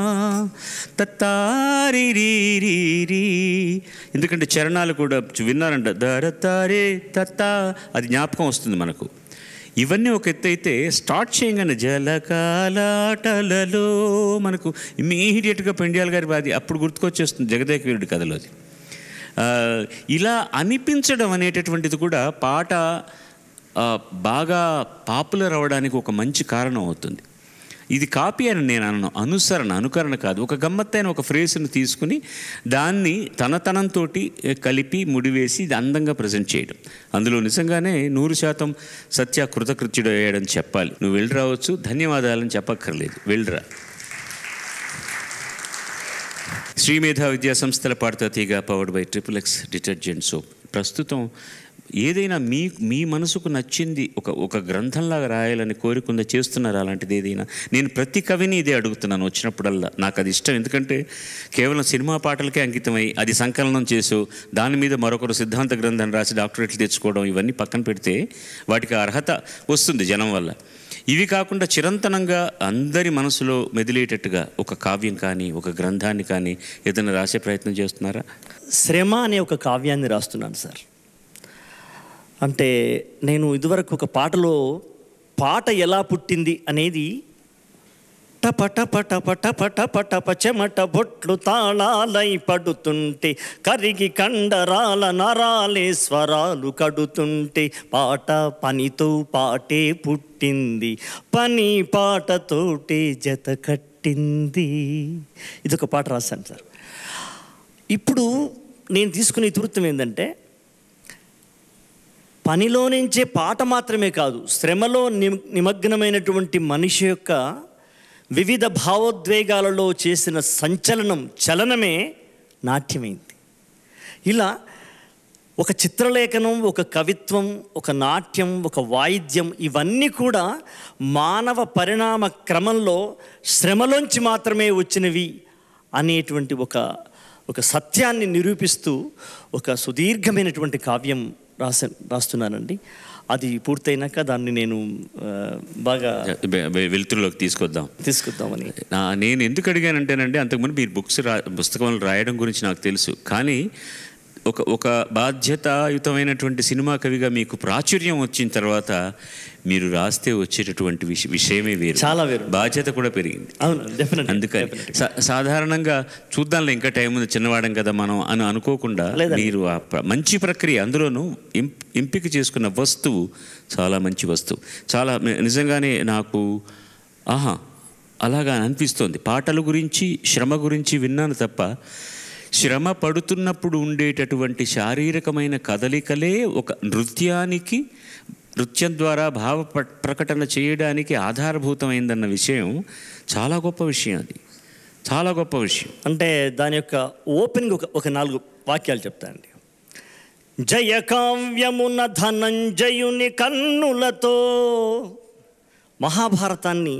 తత్తారి రీ, ఎందుకంటే చరణాలు కూడా విన్నారంట, దర తారే తత్తా, అది జ్ఞాపకం వస్తుంది మనకు. ఇవన్నీ ఒక ఎత్తు అయితే, స్టార్ట్ చేయగానే జలకాలాటలలో మనకు ఇమీడియట్గా పెండియాల్ గారి అది అప్పుడు గుర్తుకొచ్చేస్తుంది జగదేక వీరుడి కథలోది. ఇలా అనిపించడం అనేటటువంటిది కూడా పాట బాగా పాపులర్ అవ్వడానికి ఒక మంచి కారణం అవుతుంది. ఇది కాపీ అని నేను అనను, అనుకరణ కాదు. ఒక గమ్మత్తైన ఒక ఫ్రేజ్ని తీసుకుని దాన్ని తనంతో కలిపి ముడివేసి ఇది అందంగా ప్రజెంట్ చేయడం. అందులో నిజంగానే 100% సత్య కృతకృత్యుడు అయ్యాడని చెప్పాలి. నువ్వు వెళ్ళి రావచ్చు, ధన్యవాదాలని చెప్పక్కర్లేదు, వెళ్ళిరా. శ్రీమేధా విద్యా సంస్థల Padutha Theeyaga powered by XXX detergent soap. ప్రస్తుతం ఏదైనా మీ మనసుకు నచ్చింది ఒక గ్రంథంలాగా రాయాలని కోరికుందా, చేస్తున్నారు అలాంటిది ఏదైనా? నేను ప్రతి కవిని ఇదే అడుగుతున్నాను వచ్చినప్పుడల్లా. నాకు అది ఇష్టం, ఎందుకంటే కేవలం సినిమా పాటలకే అంకితమై అది సంకలనం చేసు దాని మీద మరొకరు సిద్ధాంత గ్రంథం రాసి డాక్టరేట్లు తెచ్చుకోవడం, ఇవన్నీ పక్కన పెడితే వాటికి అర్హత వస్తుంది జనం వల్ల. ఇవి కాకుండా చిరంతనంగా అందరి మనసులో మెదిలేటట్టుగా ఒక కావ్యం కానీ ఒక గ్రంథాన్ని కానీ ఏదైనా రాసే ప్రయత్నం చేస్తున్నారా? శ్రమ అనే ఒక కావ్యాన్ని రాస్తున్నాను సార్. అంటే నేను ఇదివరకు ఒక పాటలో పాట ఎలా పుట్టింది అనేది పట పట పట పట పట పచెమట బొట్లు తాళాలై పడుతుంటే కరిగి కండరాల నరాలే స్వరాలు కడుతుంటే పాట పనితో పాటే పుట్టింది, పని పాటతోటే జత కట్టింది. ఇదొక పాట రాశాను సార్. ఇప్పుడు నేను తీసుకునే ఇతివృత్తం ఏంటంటే, పనిలో నుంచే పాట మాత్రమే కాదు, శ్రమలో నిమగ్నమైనటువంటి మనిషి యొక్క వివిధ భావోద్వేగాలలో చేసిన చలనమే నాట్యమైంది. ఇలా ఒక చిత్రలేఖనం, ఒక కవిత్వం, ఒక నాట్యం, ఒక వాయిద్యం, ఇవన్నీ కూడా మానవ పరిణామ క్రమంలో శ్రమలోంచి మాత్రమే వచ్చినవి అనేటువంటి ఒక సత్యాన్ని నిరూపిస్తూ ఒక సుదీర్ఘమైనటువంటి కావ్యం రాస్తున్నానండి. అది పూర్తయినాక దాన్ని నేను బాగా వెలుతురులోకి తీసుకొద్దామని. నేను ఎందుకు అడిగానంటేనండి, అంతకుముందు మీరు పుస్తకంలో రాయడం గురించి నాకు తెలుసు, కానీ ఒక బాధ్యతాయుతమైనటువంటి సినిమా కవిగా మీకు ప్రాచుర్యం వచ్చిన తర్వాత మీరు రాస్తే వచ్చేటటువంటి విషయమే వేరు, చాలా వేరు, బాధ్యత కూడా పెరిగింది. అందుకని సాధారణంగా చూద్దాంలే ఇంకా టైం ఉంది, చిన్నవాడం కదా మనం అని అనుకోకుండా మీరు ఆ మంచి ప్రక్రియ, అందులోనూ ఎంపిక చేసుకున్న వస్తువు చాలా మంచి వస్తువు. చాలా నిజంగానే నాకు అలాగా అనిపిస్తోంది. పాటల గురించి, శ్రమ గురించి విన్నాను తప్ప, శ్రమ పడుతున్నప్పుడు ఉండేటటువంటి శారీరకమైన కదలికలే ఒక నృత్యం ద్వారా భావ ప్రకటన చేయడానికి ఆధారభూతమైందన్న విషయం చాలా గొప్ప విషయం. అది చాలా గొప్ప విషయం. అంటే దాని యొక్క ఓపెనింగ్ ఒక 4 వాక్యాలు చెప్తానండి. జయ కావ్యమున ధనంజయుని కన్నులతో. మహాభారతాన్ని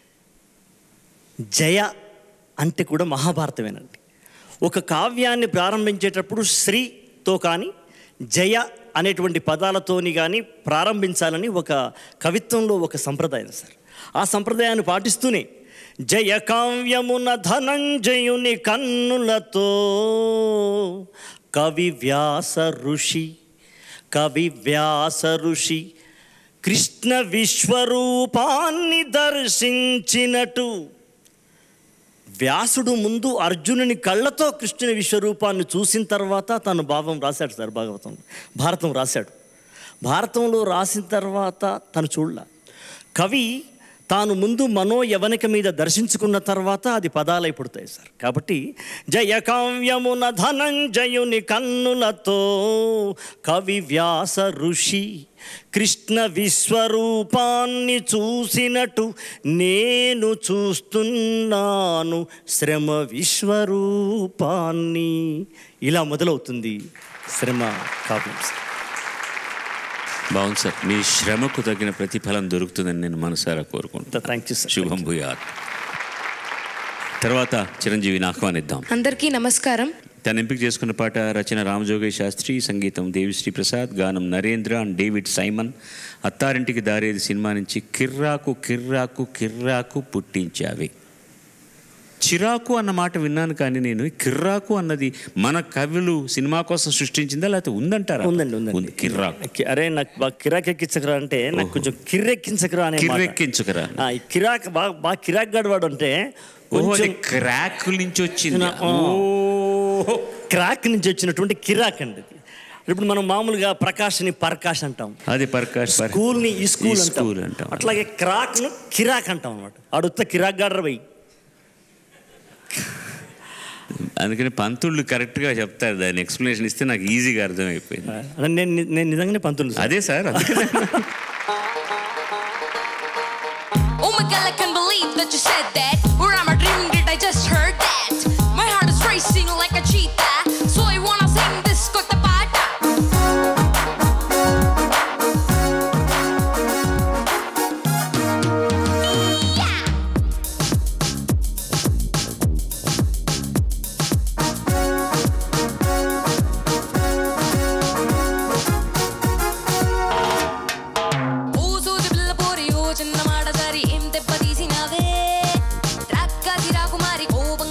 జయ అంటే కూడా మహాభారతమేనండి. ఒక కావ్యాన్ని ప్రారంభించేటప్పుడు శ్రీతో కానీ జయ అనేటువంటి పదాలతోని కానీ ప్రారంభించాలని ఒక కవిత్వంలో ఒక సంప్రదాయం సార్. ఆ సంప్రదాయాన్ని పాటిస్తూనే జయ కావ్యమున ధనంజయుని కన్నులతో కవి వ్యాస ఋషి కృష్ణ విశ్వరూపాన్ని దర్శించినట్టు. వ్యాసుడు ముందు అర్జునుని కళ్ళతో కృష్ణుని విశ్వరూపాన్ని చూసిన తర్వాత తను భావం రాశాడు సార్. భారతం రాశాడు. భారతంలో రాసిన తర్వాత తను చూడలే. కవి తాను ముందు మనోయవనిక మీద దర్శించుకున్న తర్వాత అది పదాలై పుడతాయి సార్. కాబట్టి జయ కావ్యమున ధనంజయుని కన్నులతో కవి వ్యాస ఋషి కృష్ణ విశ్వరూపాన్ని చూసినట్టు నేను చూస్తున్నాను శ్రమ విశ్వరూపాన్ని. ఇలా మొదలవుతుంది శ్రమ కావ్యం సార్. బాగుంది సార్. మీ శ్రమకు తగిన ప్రతిఫలం దొరుకుతుందని నేను మనసారా కోరుకుంటాను. Thank you sir. శుభం భూయాత్. తర్వాత చిరంజీవిని ఆహ్వానిద్దాం. అందరికీ నమస్కారం. తను ఎంపిక చేసుకున్న పాట రచన రామజోగయ్య శాస్త్రి, సంగీతం దేవిశ్రీ ప్రసాద్, గానం Narendra and David Simon. Attarintiki Daredi cinema నుంచి కిర్రాకు కిర్రాకు కిర్రాకు పుట్టించావి. చిరాకు అన్న మాట విన్నాను, కానీ నేను కిర్రాకు అన్నది మన కవులు సినిమా కోసం సృష్టించిందా లేకపోతే ఉందంటారా? ఉందండి. కిర్రాకు. అరే నాకు బాగా కిరాక్ ఎక్కించకరా అంటే నాకు కొంచెం కిర్రెక్కించకరా అనే కిర్రెక్కించకరా. కిరాక్ బాగా కిరాక్ గడవాడు అంటే క్రాక్ నుంచి వచ్చింది. క్రాక్ నుంచి వచ్చినటువంటి కిరాక్ అండి. ఇప్పుడు మనం మామూలుగా ప్రకాష్ని పర్కాష్ అంటాం, అది పర్కాష్. స్కూల్ని ఈ స్కూల్ అంటాం. అట్లాగే క్రాక్ను కిరాక్ అంటాం అన్నమాట. ఆడుత్త కిరాక్ గాడర పోయి. అందుకని పంతుళ్ళు కరెక్ట్గా చెప్తారు, దాన్ని ఎక్స్ప్లెనేషన్ ఇస్తే నాకు ఈజీగా అర్థమైపోయింది. నేను నిజంగానే పంతులు. అదే sir. Oh my God, I can't believe that you said that. Or am I dreaming? Did I just heard that? My heart is racing like a cheetah, so I wanna sing this kota pata. Oh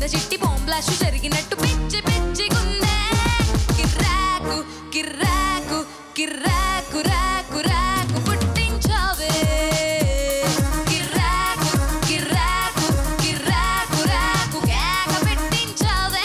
చిట్టి బాంబ్లాష్ జరిగినట్టు పిచ్చి పిచ్చిగుందే కిర్రాకు కిర్రాకు కిర్రాకు రాకు రాకు పుట్టించావే కిర్రాకు కిర్రాకు కిర్రాకు రాకు కేక పెట్టించావే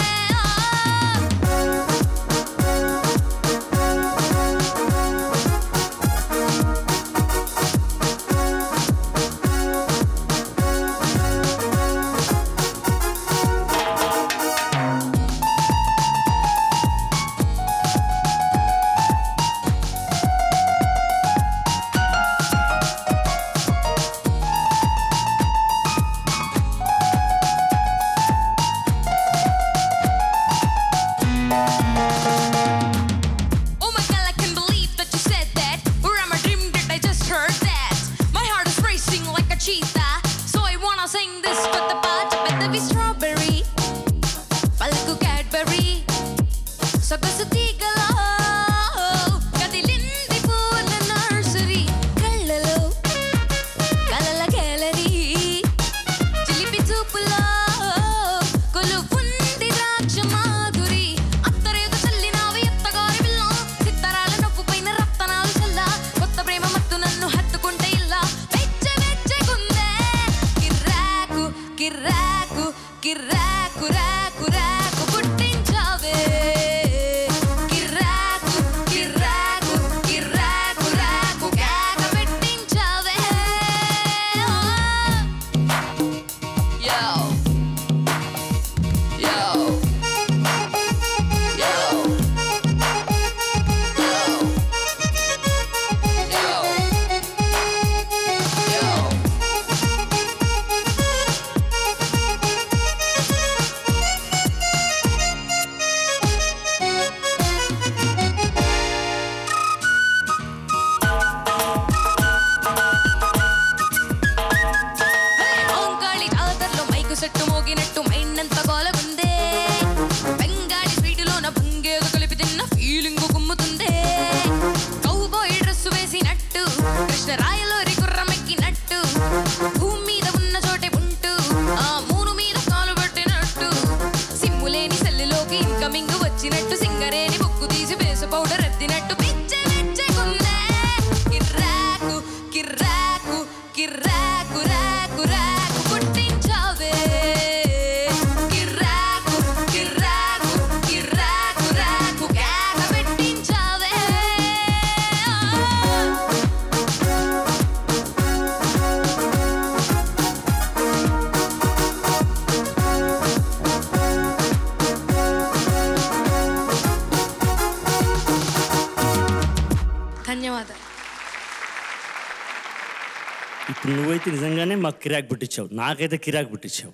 ఇప్పుడు నువ్వైతే నిజంగానే మాకు కిరాక్ పుట్టించావు, నాకైతే కిరాక్ పుట్టించావు.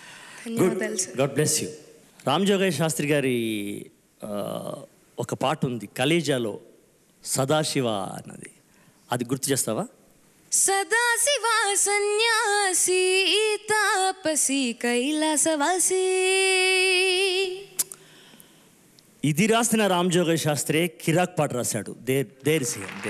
God bless you. Ram Jogayya Sastri గారి ఒక పాట ఉంది కలేజాలో, సదాశివ అన్నది, అది గుర్తు చేస్తావా? సదాశివ సన్యాసి తాపసి కైలాసవాసి. ఇది రాసిన రామ్ జోగయ్య శాస్త్రి కిరాక్ పాట రాశాడు. దేర్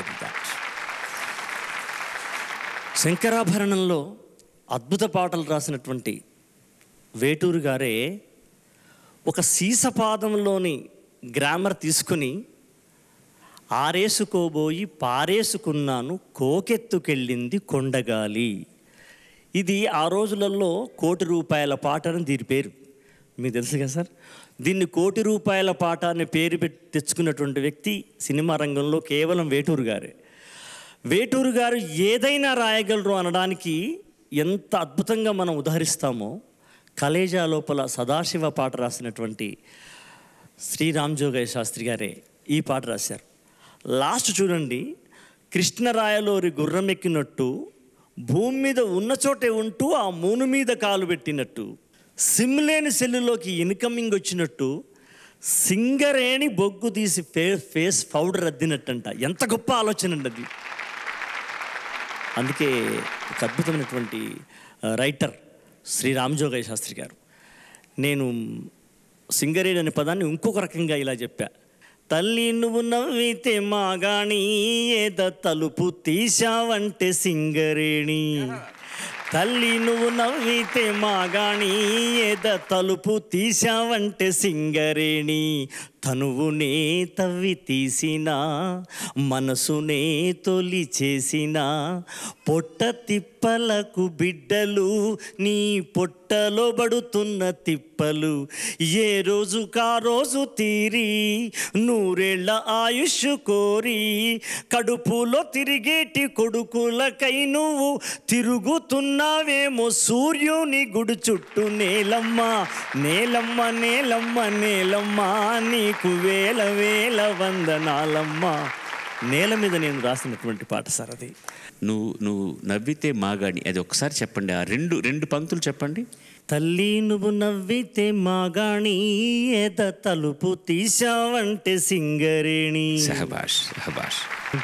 శంకరాభరణంలో అద్భుత పాటలు రాసినటువంటి వేటూరు గారే ఒక సీసపాదంలోని గ్రామర్ తీసుకుని ఆరేసుకోబోయి పారేసుకున్నాను కోకెత్తుకెళ్ళింది కొండగాలి. ఇది ఆ రోజులలో ₹1,00,00,000 పాట అని దీని పేరు. మీకు తెలుసు కదా సార్. దీన్ని ₹1,00,00,000 పాట అనే పేరు పెట్టి తెచ్చుకున్నటువంటి వ్యక్తి సినిమా రంగంలో కేవలం వేటూరు గారే. వేటూరు గారు ఏదైనా రాయగలరు అనడానికి ఎంత అద్భుతంగా మనం ఉదాహరిస్తామో, కలేజా లోపల సదాశివ పాట రాసినటువంటి శ్రీ రామ్ జోగయ్య శాస్త్రి గారే ఈ పాట రాశారు. లాస్ట్ చూడండి, కృష్ణరాయలోరి గుర్రం ఎక్కినట్టు, భూమి మీద ఉన్న చోటే ఉంటూ ఆ మూను మీద కాలు పెట్టినట్టు, సిమ్లేని సెల్లులోకి ఇన్కమింగ్ వచ్చినట్టు, సింగరేణి బొగ్గు తీసి ఫేస్ పౌడర్ అద్దినట్టంట. ఎంత గొప్ప ఆలోచన అండి అది. అందుకే ఒక అద్భుతమైనటువంటి రైటర్ శ్రీ రామ్ జోగయ్య శాస్త్రి గారు. నేను సింగరేణి అనే పదాన్ని ఇంకొక రకంగా ఇలా చెప్పా. తల్లి నువ్వు నవ్వితే మాగాణి, ఏద తలుపు తీశావంటే సింగరేణి, తల్లి నువ్వు నవ్వితే మాగాణి ఏద తలుపు తీశావంటే సింగరేణి తనువునే తవ్వి తీసిన మనసునే తొలి చేసిన పొట్ట తిప్పలకు బిడ్డలు నీ పొట్టలో పడుతున్న తిప్పలు ఏ రోజు కా రోజు తీరి నూరేళ్ల ఆయుష్ కోరి కడుపులో తిరిగేటి కొడుకులకై నువ్వు తిరుగుతున్నావేమో సూర్యుని గుడి చుట్టూ నేలమ్మ నేలమ్మ నేలమ్మ నేలమ్మ నీకు వేల వేల వందనాలమ్మ. నేల మీద నేను రాసినటువంటి పాట సార్ అది. నువ్వు నవ్వితే మాగాణి, అది ఒకసారి చెప్పండి. ఆ రెండు పంక్తులు చెప్పండి. తల్లి నువ్వు నవ్వితే మాగాణి ఏద తలుపు తీశావంటే సింగరేణి. సహబాష్ సహబాష్.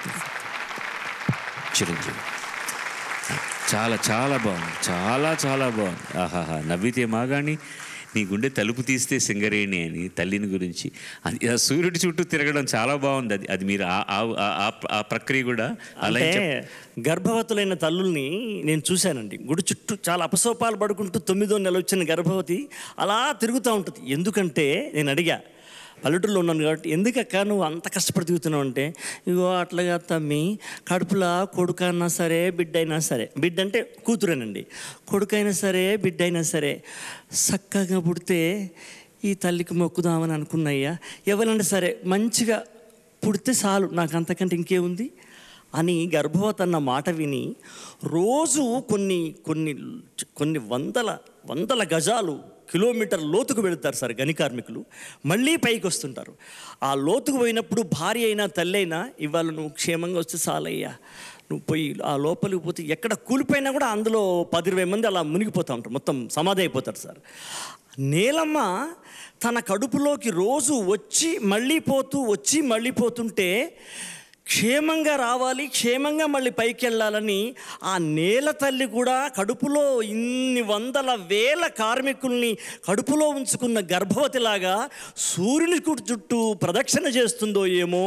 చిరంజీవి చాలా చాలా బాగుంది, చాలా చాలా బాగుంది. ఆహాహా, నవ్వితే మాగాణి నీ గుండె తలుపు తీస్తే సింగరేణి అని తల్లిని గురించి అది సూర్యుడి చుట్టూ తిరగడం చాలా బాగుంది. అది మీరు ఆ ప్రక్రియ కూడా అలా. గర్భవతులైన తల్లుల్ని నేను చూశానండి. గుడి చుట్టూ చాలా అపసోపాలు పడుకుంటూ 9వ నెల వచ్చిన గర్భవతి అలా తిరుగుతూ ఉంటుంది. ఎందుకంటే నేను అడిగా, పల్లెటూరులో ఉన్నాను కాబట్టి, ఎందుకక్క నువ్వు అంత కష్టపడి తిరుగుతున్నావు అంటే, ఇగో అట్లాగా తమ్మి కడుపులా కొడుకైనా సరే బిడ్డ అయినా సరే, బిడ్డ అంటే కూతురేనండి, కొడుకైనా సరే బిడ్డ అయినా సరే చక్కగా పుడితే ఈ తల్లికి మొక్కుదామని అనుకున్నాయ్యా, ఎవరైనా సరే మంచిగా పుడితే చాలు, నాకు అంతకంటే ఇంకేముంది అని గర్భవతి అన్న మాట విని రోజు కొన్ని కొన్ని కొన్ని వందల గజాలు కిలోమీటర్ లోతుకు వెళుతారు సార్ గని కార్మికులు. మళ్ళీ పైకి వస్తుంటారు. ఆ లోతుకు పోయినప్పుడు భార్య అయినా తల్లి అయినా, ఇవాళ నువ్వు క్షేమంగా వస్తే చాలయ్యా, నువ్వు పోయి ఆ లోపలికి పోతే ఎక్కడ కూలిపోయినా కూడా అందులో 10-20 మంది అలా మునిగిపోతూ ఉంటారు, మొత్తం సమాధి అయిపోతారు సార్. నేలమ్మ తన కడుపులోకి రోజు వచ్చి మళ్ళీ పోతుంటే క్షేమంగా రావాలి, క్షేమంగా మళ్ళీ పైకి వెళ్ళాలని ఆ నేల తల్లి కూడా కడుపులో ఇన్ని వందల వేల కార్మికుల్ని కడుపులో ఉంచుకున్న గర్భవతిలాగా సూర్యుని చుట్టూ ప్రదక్షిణ చేస్తుందో ఏమో.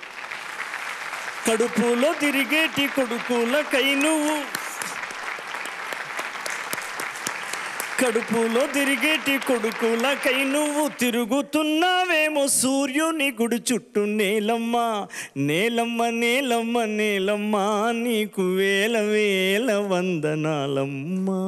కడుపులో తిరిగేటి కొడుకులకై నువ్వు, కడుపులో తిరిగేటి కొడుకులకై నువ్వు తిరుగుతున్నావేమో సూర్యుని గుడి చుట్టూ నేలమ్మ నేలమ్మ నేలమ్మ నేలమ్మ నీకు వేల వేల వందనాలమ్మ.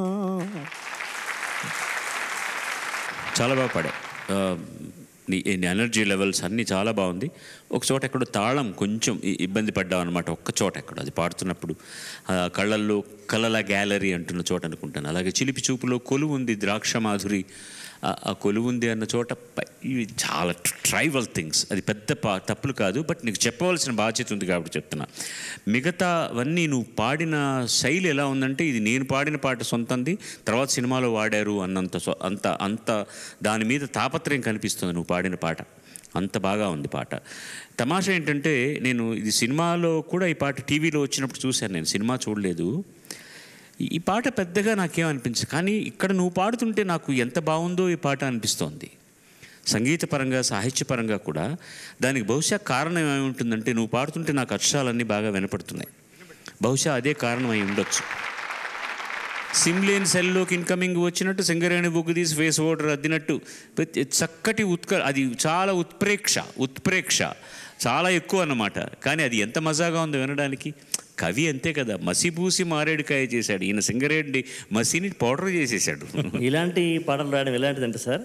చాలా బాగా పాడా. నీ ఎనర్జీ లెవెల్స్ అన్నీ చాలా బాగుంది. ఒక చోట ఎక్కడో తాళం కొంచెం ఇబ్బంది పడ్డావు అనమాట. ఒక్క చోట ఎక్కడో అది పాడుతున్నప్పుడు కళ్ళల్లో కళల గ్యాలరీ అంటున్న చోట అనుకుంటాను. అలాగే చిలిపి చూపులో కొలువు ఉంది ద్రాక్ష మాధురి, ఆ కొలువు ఉంది అన్న చోట ఇవి చాలా ట్రైవల్ థింగ్స్. అది పెద్ద తప్పులు కాదు, బట్ నీకు చెప్పవలసిన బాధ్యత ఉంది కాబట్టి చెప్తున్నా. మిగతావన్నీ నువ్వు పాడిన శైలి ఎలా ఉందంటే, ఇది నేను పాడిన పాట సొంతంది, తర్వాత సినిమాలో వాడారు అంత దాని మీద తాపత్రయం కనిపిస్తుంది నువ్వు పాడిన పాట. అంత బాగా ఉంది పాట. తమాషా ఏంటంటే, నేను ఇది సినిమాలో కూడా ఈ పాట టీవీలో వచ్చినప్పుడు చూశాను, నేను సినిమా చూడలేదు. ఈ పాట పెద్దగా నాకేమనిపించదు, కానీ ఇక్కడ నువ్వు పాడుతుంటే నాకు ఎంత బాగుందో ఈ పాట అనిపిస్తోంది. సంగీతపరంగా సాహిత్యపరంగా కూడా దానికి బహుశా కారణం ఏముంటుందంటే, నువ్వు పాడుతుంటే నాకు అక్షరాలన్నీ బాగా వినపడుతున్నాయి. బహుశా అదే కారణం అయి ఉండొచ్చు. సిమ్లేన్ సెల్లోకి ఇన్కమింగ్ వచ్చినట్టు సింగరేణి బుక్ తీసి ఫేస్ ఓటర్ అద్దినట్టు చక్కటి అది చాలా ఉత్ప్రేక్ష చాలా ఎక్కువ అన్నమాట. కానీ అది ఎంత మజాగా ఉందో వినడానికి. కవి అంతే కదా, మసిపూసి మారేడుకాయ చేశాడు. ఈయన సింగరేణి మసిని పౌడర్ చేసేసాడు. ఇలాంటి పాటలు రాయడం ఎలాంటిదంటే సార్,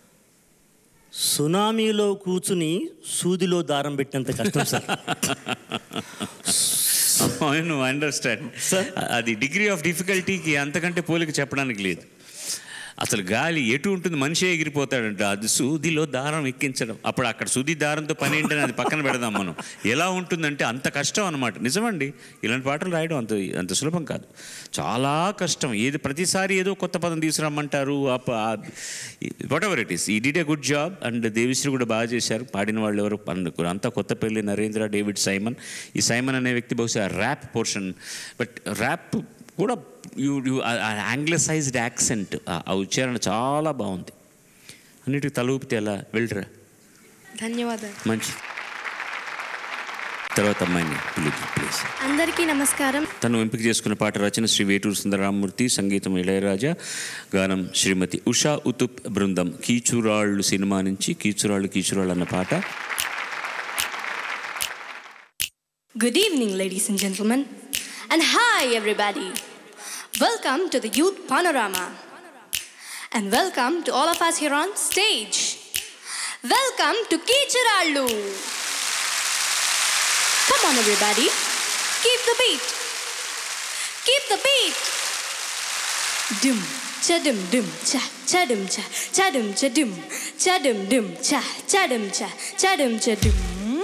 సునామీలో కూర్చుని సూదిలో దారం పెట్టినంత కష్టం సార్. అండర్స్టాండ్ సార్, అది డిగ్రీ ఆఫ్ డిఫికల్టీకి అంతకంటే పోలిక చెప్పడానికి లేదు. అసలు గాలి ఎటు ఉంటుంది, మనిషి ఎగిరిపోతాడంట. అది సూదిలో దారం ఎక్కించడం. అప్పుడు అక్కడ సూది దారంతో పని ఏంటని అది పక్కన పెడదాం మనం. ఎలా ఉంటుందంటే అంత కష్టం అనమాట. నిజమండి, ఇలాంటి పాటలు రాయడం అంత సులభం కాదు, చాలా కష్టం. ప్రతిసారి ఏదో కొత్త పదం తీసుకురమ్మంటారు. Whatever it is, he did a good job. And Devi Sri కూడా బాగా చేశారు. పాడిన వాళ్ళు ఎవరు అంతా కొత్తపల్లి నరేంద్ర, డేవిడ్ సైమన్. ఈ సైమన్ అనే వ్యక్తి బహుశా ర్యాప్ పోర్షన్, బట్ ర్యాప్ కూడా యాంగ్లసైజ్డ్ యాక్సెంట్, ఆ ఉచ్చారణ చాలా బాగుంది. అన్నిటికీ తల ఊపితే ఎలా వెళ్ళరా. ధన్యవాదాలు. మంచి తర్వాత అమ్మాయిని పిలుద్దాం ప్లీజ్. అందరికీ నమస్కారం. తను ఎంపిక చేసుకున్న పాట రచన శ్రీ వేటూరు సుందరరామమూర్తి, సంగీతం ఇళయరాజా, గానం శ్రీమతి ఉషా ఉతుప్ బృందం. కీచురాళ్ళు సినిమా నుంచి కీచురాళ్ళు కీచురాళ్ళు అన్న పాట. Good evening, ladies and gentlemen, and hi everybody. Welcome to the Youth Panorama, and welcome to all of us here on stage. Welcome to Keechurallu. Come on everybody, keep the beat. Keep the beat. Dum cha dum dum cha cha dum cha cha dum cha dum cha dum dum cha cha dum cha cha dum cha dum.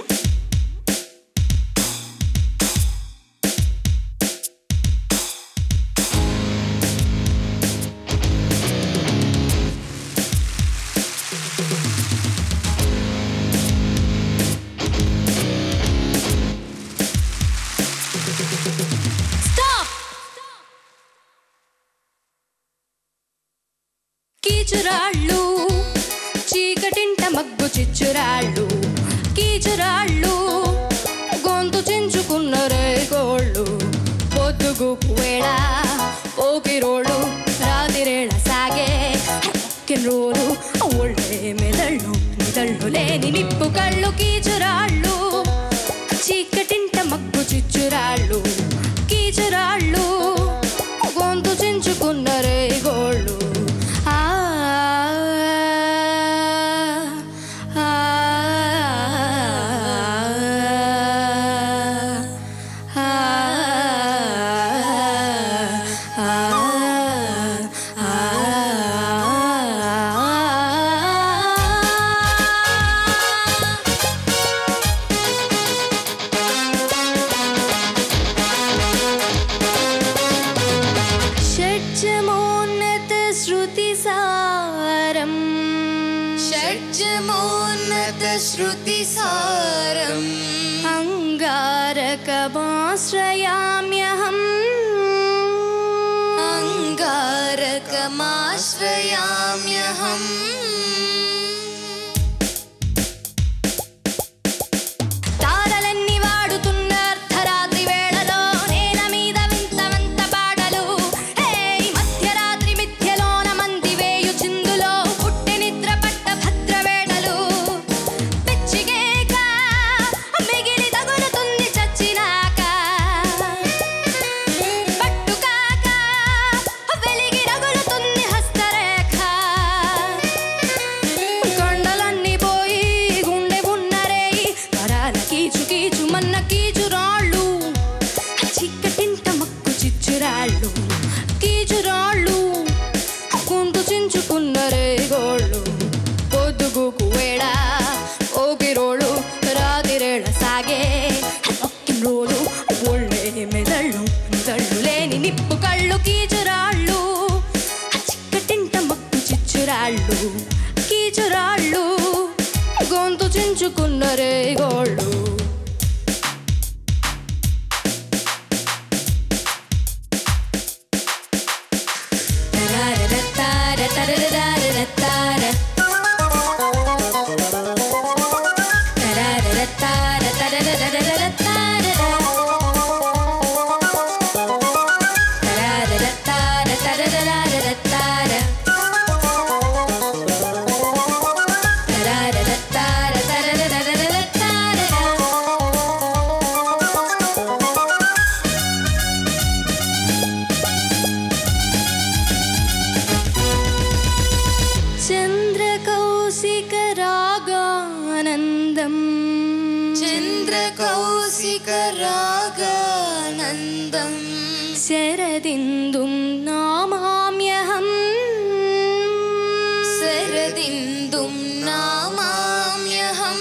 కీచురాళ్ళు చీకటింట మగ్గు చిచ్చురాళ్ళు, కీచురాళ్ళు గొంతు చించుకున్న రేగోళ్ళు, పొద్దుగుకు వేళ పోకిరోళ్ళు, రాతిరేళ సాగే రోలు, ఒళ్ళే మెదళ్ళు నిదళ్ళు లేని నిప్పు కళ్ళు. కీచురాళ్ళు చీకటింట మగ్గు చిచ్చురాళ్ళు, కీచురాళ్ళు గొంతు చించుకున్న రేగోళ్ళు. श्रुतिसारम् अंगारकमाश्रयाम्यहम्, अंगारकमाश्रयाम्यहम्. తారలన్నీ వాడుతున్న అర్ధరాత్రి వేళలో నేల మీద వింత వింత పాటలు, మధ్యరాత్రి మిథ్యలోన మంది వేయు చిందులో పుట్టి నిద్ర పట్ట భద్ర వేళలు. మిగిలి తగులుతుంది చచ్చినాక పట్టుకాక వెలిగి రగులుతుంది హస్తరేఖ. కొండలన్నీ పోయి గుండె ఉన్నరేయి పరాల కీచు కీచు మన్న కీచురాళ్ళు, చిక్కటింట మక్కు చిచ్చురాళ్ళు, కీచురాళ్ళు గొంతు చించుకున్న రేగోళ్ళు, పొద్దుగుకు వేళ ఓకిరోళ్ళు, రాతిరేళ సాగే రోలు, ఒళ్ళే మెదళ్ళు నిదళ్ళు లేని నిప్పు కళ్ళు. కీచురాళ్ళు చిక్కటింట మక్కు చిచ్చురాళ్ళు, కీచురాళ్ళు గొంతు చించుకున్న రేగోళ్ళు. చంద్రకౌశికరాగానందం, చంద్రకౌశికరాగానందం, శరదిందుం నామామ్యహం, శరదిందుం నామామ్యహం.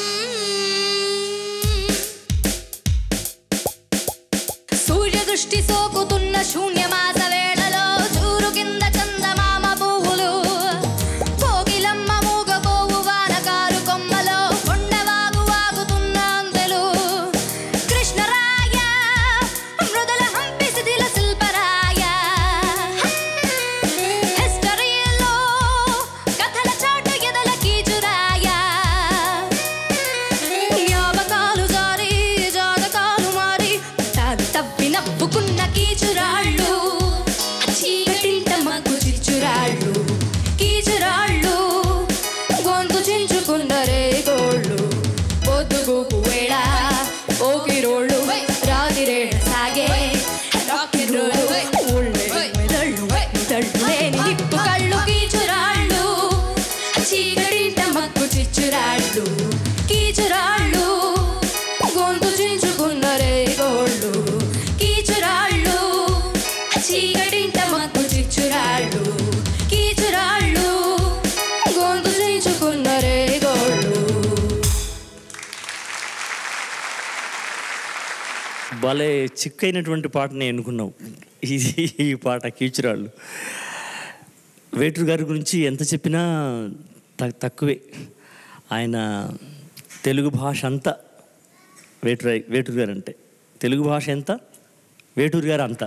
సూర్యదృష్టి సోకుతున్న శూన్యమాస వేళలో చూరు కింద చందమామ పువ్వులు, కోకిలమ్మ మూగపోవు వానకారు కొమ్మలో కొండవాగు వాగుతున్న అందెలు. కృష్ణరాయ మృదుల హంపి శిథిల శిల్పరాయ, హిస్టరీలో కథల చాటు ఎదల కీచురాయ. జ్ఞాపకాలు జారి జాతకాలు భలే చిక్కైనటువంటి పాటని ఎన్నుకున్నావు. ఈ పాట కీచురాళ్ళు. వేటూరు గారి గురించి ఎంత చెప్పినా తక్కువే. ఆయన తెలుగు భాష అంతా వేటూరు గారు అంటే తెలుగు భాష ఎంత, వేటూరు గారు అంతా.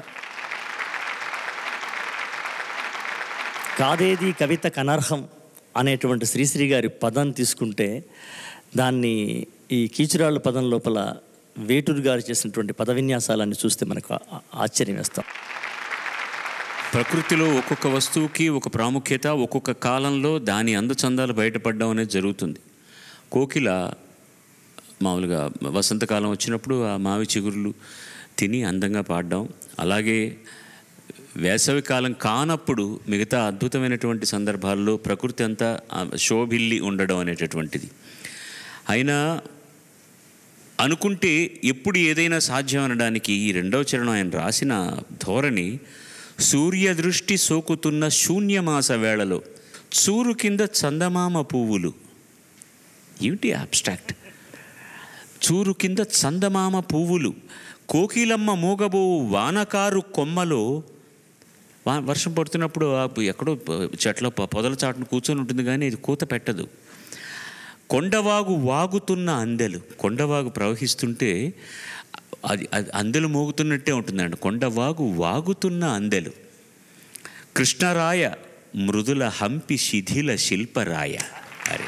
కాదేది కవిత కనర్హం అనేటువంటి శ్రీశ్రీ గారి పదం తీసుకుంటే దాన్ని ఈ కీచురాళ్ళ పదం లోపల వేటూరు గారు చేసినటువంటి పద విన్యాసాలన్నీ చూస్తే మనకు ఆశ్చర్యం వేస్తాం. ప్రకృతిలో ఒక్కొక్క వస్తువుకి ఒక ప్రాముఖ్యత, ఒక్కొక్క కాలంలో దాని అందచందాలు బయటపడడం అనేది జరుగుతుంది. కోకిల మామూలుగా వసంతకాలం వచ్చినప్పుడు ఆ మావి చిగురులు తిని అందంగా పాడడం, అలాగే వేసవికాలం కానప్పుడు మిగతా అద్భుతమైనటువంటి సందర్భాల్లో ప్రకృతి అంతా శోభిల్లి ఉండడం అనేటటువంటిది. అయినా అనుకుంటే ఎప్పుడు ఏదైనా సాధ్యం అనడానికి ఈ రెండవ చరణం ఆయన రాసిన ధోరణి, సూర్యదృష్టి సోకుతున్న శూన్యమాస వేళలో చూరు కింద చందమామ పువ్వులు. ఏమిటి అబ్స్ట్రాక్ట్? చూరు కింద చందమామ పువ్వులు, కోకిలమ్మ మూగబో వానకారు కొమ్మలో. వర్షం పడుతున్నప్పుడు ఎక్కడో చెట్ల పొదల చాటును కూర్చొని ఉంటుంది, కానీ ఇది కూత పెట్టదు. కొండవాగు వాగుతున్న అందెలు, కొండవాగు ప్రవహిస్తుంటే అది అందెలు మోగుతున్నట్టే ఉంటుందండి. కొండవాగు వాగుతున్న అందెలు. కృష్ణరాయ మృదుల హంపి శిథిల శిల్పరాయ. అరే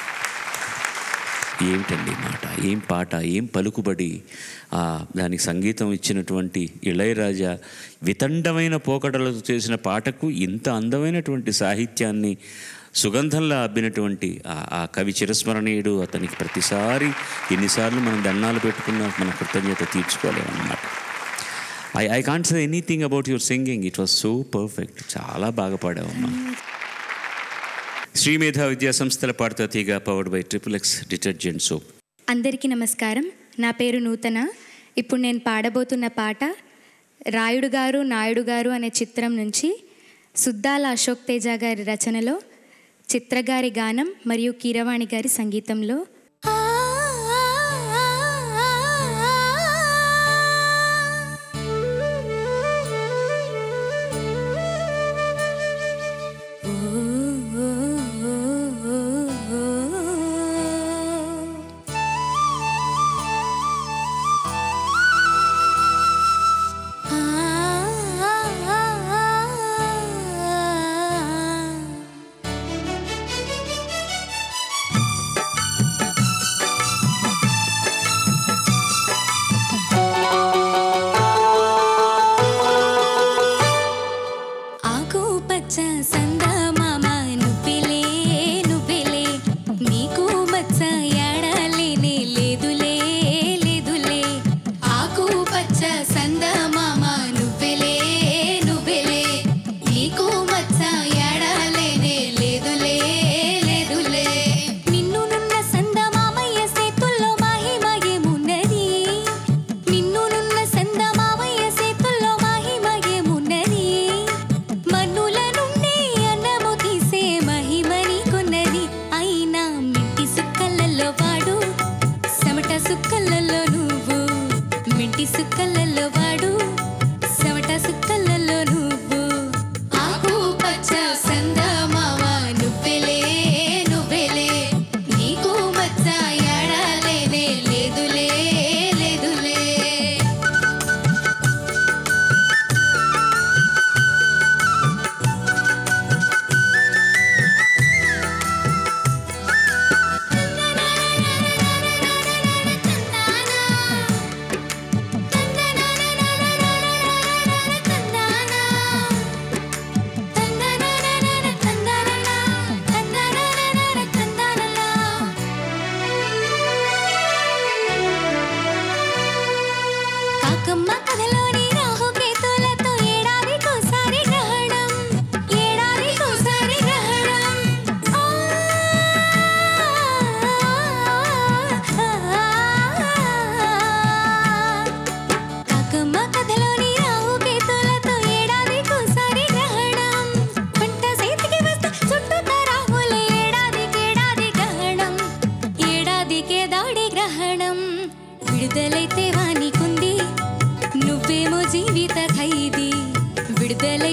ఏమిటండి మాట, ఏం పాట, ఏం పలుకుబడి. దానికి సంగీతం ఇచ్చినటువంటి ఇళయరాజా వితండమైన పోకడలతో చేసిన పాటకు ఇంత అందమైనటువంటి సాహిత్యాన్ని సుగంధంలా అబ్బినటువంటి ఆ కవి చిరస్మరణీయుడు. అతనికి ప్రతిసారి ఎన్నిసార్లు మనం దండాలు పెట్టుకున్నా మన కృతజ్ఞత తీర్చుకోలేమన్నమాట. I can't say anything about your singing. It was so perfect. చాలా బాగా పాడావమ్మా. శ్రీమేధ విద్యా సంస్థల Padatha Theega, powered by XXX detergent soap. అందరికీ నమస్కారం. నా పేరు నూతన. ఇప్పుడు నేను పాడబోతున్న పాట రాయుడు గారు నాయుడు గారు అనే చిత్రం నుంచి సుద్దాల అశోక్ తేజ గారి రచనలో, చిత్రగారి గానం మరియు కీరవాణి గారి సంగీతంలో.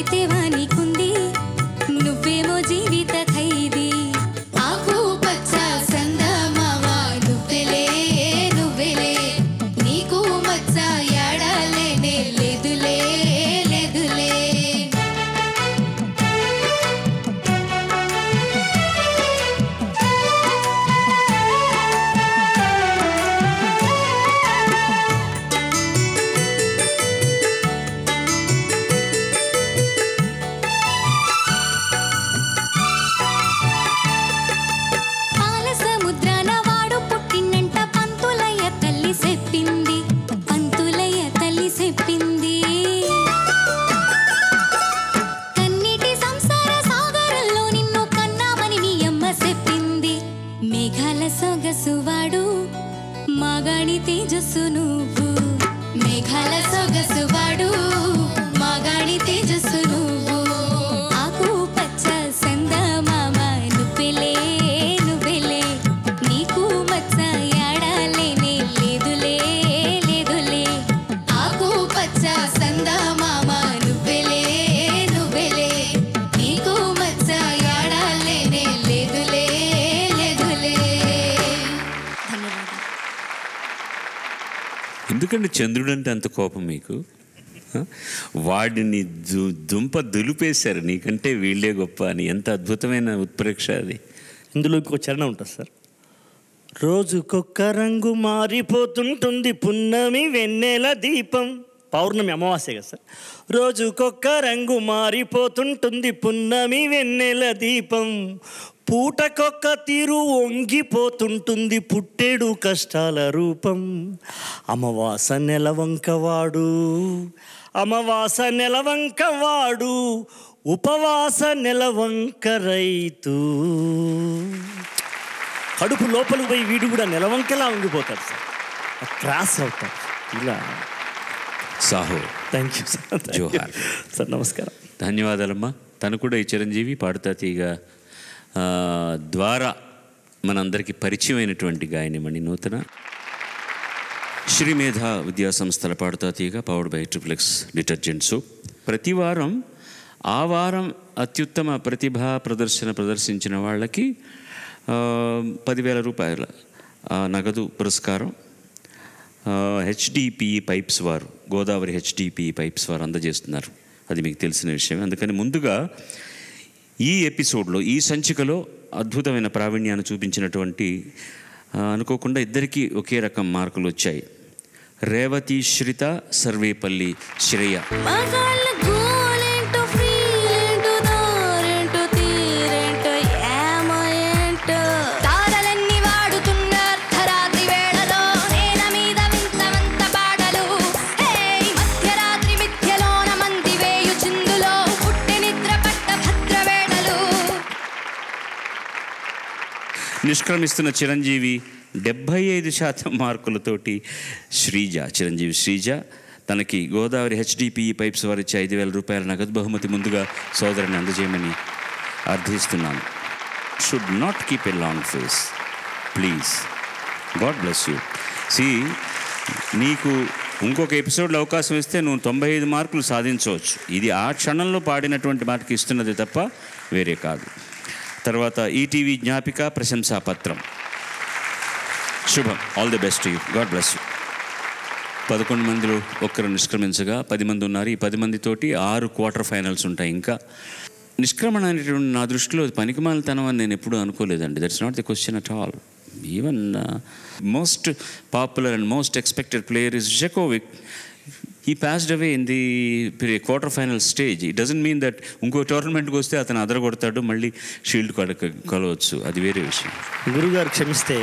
అయితే వానికుంది, నువ్వేమో జీవిత ఖైదీ. ఆకు పచ్చ సందమామ నువ్వెలే నువ్వెలే, నీకు మచ్చ యాడలేనే లేదులే లేదులే. పాల సముద్రాన వాడు పుట్టినంట పంతులయ్య తల్లి చెప్పింది, పంతులయ్య తల్లి చెప్పింది. కన్నీటి సంసార సాగరంలో నిన్ను కన్నామని మీ అమ్మ చెప్పింది. మేఘాల సొగసు వాడు మాగాణి తేజస్సు నువ్వు, మేఘాల సొగసు వాడు మాగాణి తేజస్సు నువ్వు. ఆకు పచ్చ సందమామ నువ్వెలే నువ్వెలే, నీకు మచ్చ యాడలేనే లేదులే లేదులే. ఆకు పచ్చ సందమామ నువ్వెలే నువ్వెలే, నీకు మచ్చ యాడలేనే లేదులే లేదులే. ధన్యవాదాలు. ఎందుకంటే చంద్రుడు అంటే అంత కోపం మీకు? వాడిని దుంప దులిపేశారు, నీకంటే వీళ్ళే గొప్ప అని. ఎంత అద్భుతమైన ఉత్ప్రేక్ష అది. ఇందులో ఇంకో చరణం ఉంటుంది సార్. రోజుకొక్క రంగు మారిపోతుంటుంది పున్నమి వెన్నెల దీపం. పౌర్ణమి అమావాస్య కదా సార్. రోజుకొక్క రంగు మారిపోతుంటుంది పున్నమి వెన్నెల దీపం, పూటకొక్క తీరు వంగిపోతుంటుంది పుట్టేడు కష్టాల రూపం. అమావాస నెలవంకవాడు, అమావాస నెలవంకవాడు, ఉపవాస నెలవంక రైతు. కడుపు లోపలికి పోయి వీడు కూడా నెలవంకలా వంగిపోతాడు సార్, క్రాస్ అవుతాడు ఇలా. సాహో, థ్యాంక్ యూ సార్. జోహార్ సార్, నమస్కారం. ధన్యవాదాలమ్మా. తను కూడా ఈ చిరంజీవి పాడుతా తీగ ద్వారా మనందరికీ పరిచయం అయినటువంటి గాయనిమణి నూతన. శ్రీమేధ విద్యా సంస్థల Padutha Theeyaga powered by Triplex detergent soap. ప్రతి వారం ఆ వారం అత్యుత్తమ ప్రతిభా ప్రదర్శించిన వాళ్ళకి 10,000 రూపాయల నగదు పురస్కారం హెచ్డిపిఈ పైప్స్ వారు, గోదావరి హెచ్డిపిఈ పైప్స్ వారు అందజేస్తున్నారు. అది మీకు తెలిసిన విషయం. అందుకని ముందుగా ఈ ఎపిసోడ్లో, ఈ సంచికలో అద్భుతమైన ప్రావీణ్యాన్ని చూపించినటువంటి, అనుకోకుండా ఇద్దరికీ ఒకే రకం మార్కులు వచ్చాయి. రేవతి శ్రిత, సర్వేపల్లి శ్రేయ. నిష్క్రమిస్తున్న చిరంజీవి 75% మార్కులతోటి శ్రీజ, చిరంజీవి శ్రీజ. తనకి గోదావరి హెచ్డిపిఈ పైప్స్ వారు ఇచ్చే 5,000 రూపాయల నగదు బహుమతి ముందుగా సోదరుని అందజేయమని అర్థిస్తున్నాను. Should not keep a long face please. God bless you. నీకు ఇంకొక ఎపిసోడ్లో అవకాశం ఇస్తే నువ్వు 95 మార్కులు సాధించవచ్చు. ఇది ఆ క్షణంలో పాడినటువంటి మాటకి ఇస్తున్నది తప్ప వేరే కాదు. తర్వాత ఈటీవీ జ్ఞాపిక ప్రశంసా పత్రం. శుభం. All the best you. God bless you. 11 మందిలో ఒక్కరు నిష్క్రమించగా 10 మంది ఉన్నారు. ఈ 10 మందితోటి 6 క్వార్టర్ ఫైనల్స్ ఉంటాయి. ఇంకా నిష్క్రమణ అనేటువంటి నా దృష్టిలో పనికిమాలితనం అని నేను ఎప్పుడూ అనుకోలేదండి. That's not the question at all. Even most popular and most expected player is Djokovic. He passed away in the quarter final stage. It doesn't mean that ఇంకో టోర్నమెంట్కి వస్తే అతను అదరగొడతాడు, మళ్ళీ షీల్డ్ కలవచ్చు, అది వేరే విషయం. గురుగారు క్షమిస్తే,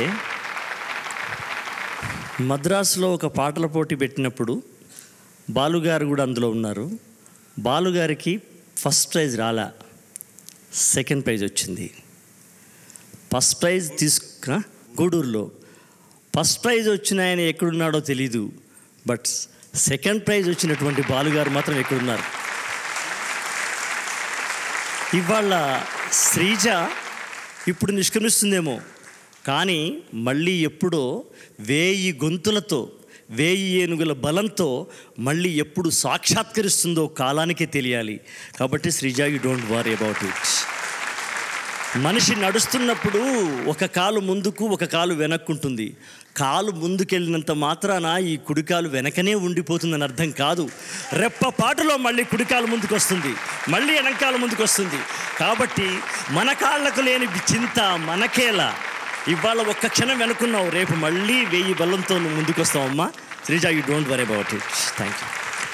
మద్రాసులో ఒక పాటల పోటీ పెట్టినప్పుడు బాలుగారు కూడా అందులో ఉన్నారు. బాలుగారికి ఫస్ట్ ప్రైజ్ రాలా, సెకండ్ ప్రైజ్ వచ్చింది. ఫస్ట్ ప్రైజ్ గూడూరులో ఫస్ట్ ప్రైజ్ వచ్చిన ఆయన ఎక్కడున్నాడో తెలీదు, బట్ సెకండ్ ప్రైజ్ వచ్చినటువంటి బాలుగారు మాత్రం ఎక్కడున్నారు. ఇవాళ శ్రీజ ఇప్పుడు నిష్క్రమిస్తుందేమో, కానీ మళ్ళీ ఎప్పుడో 1000 గొంతులతో 1000 ఏనుగుల బలంతో మళ్ళీ ఎప్పుడు సాక్షాత్కరిస్తుందో కాలానికే తెలియాలి. కాబట్టి Sreeja, you don't worry about it. మనిషి నడుస్తున్నప్పుడు ఒక కాలు ముందుకు ఒక కాలు వెనక్కుంటుంది. కాలు ముందుకెళ్ళినంత మాత్రాన ఈ కుడికాలు వెనకనే ఉండిపోతుందని అర్థం కాదు. రెప్పపాటులో మళ్ళీ కుడికాలు ముందుకు వస్తుంది, మళ్ళీ వెనకాల ముందుకు వస్తుంది. కాబట్టి మన కాళ్ళకు లేని చింత మనకేలా. ఇవాళ ఒక్క క్షణం వెనుకున్నావు, రేపు మళ్ళీ 1000 బలంతో నువ్వు ముందుకు వస్తావమ్మా. Sreeja, you don't worry about it. Thank you.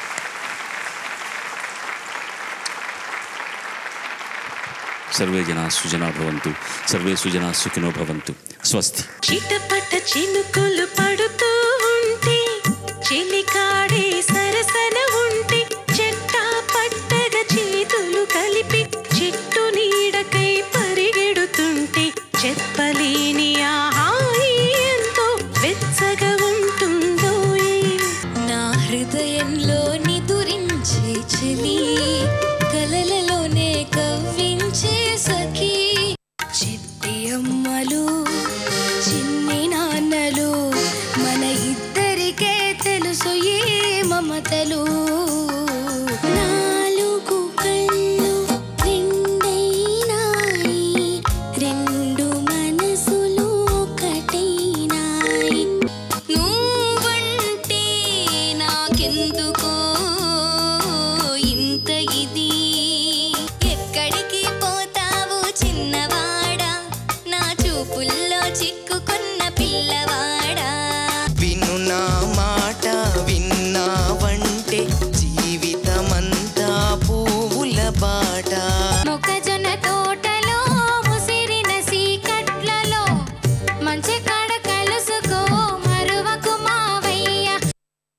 సర్వే జనా సుజనా భవంతు, సర్వే సుజనా సుఖినో భవంతు. స్వస్తి. చిటపట చినుకులు పడుతూ ఉంటే, చిలికాడే సరసన ఉంటే, చెట్టా పట్టగా చేతులు కలిపి చెట్టు నీడకై పరిగెడుతుంటే, చెప్పలేని ఆహాయి ఎంతో వెచ్చగా ఉంటుందో. నా హృదయంలో నిదురించే చలి, కలలలోనే కవ్వించే సఖీ. చిట్టి అమ్మలు చిన్ని నాన్నలు, మన ఇద్దరికే తెలుసు ఏ మమతలు. నాలుగు కళ్ళు రెండైనాయి, రెండు మనసులు ఒకటైనాయి. నువ్వంటే నాకెందుకో ఇంత ఇది. ఎక్కడికి పోతావు చిన్నవాడా, నా చూపుల్లో చిక్కుకున్న పిల్లవాడా. విను నా మాట విన్నావంటే జీవితమంతా పువ్వుల బాట.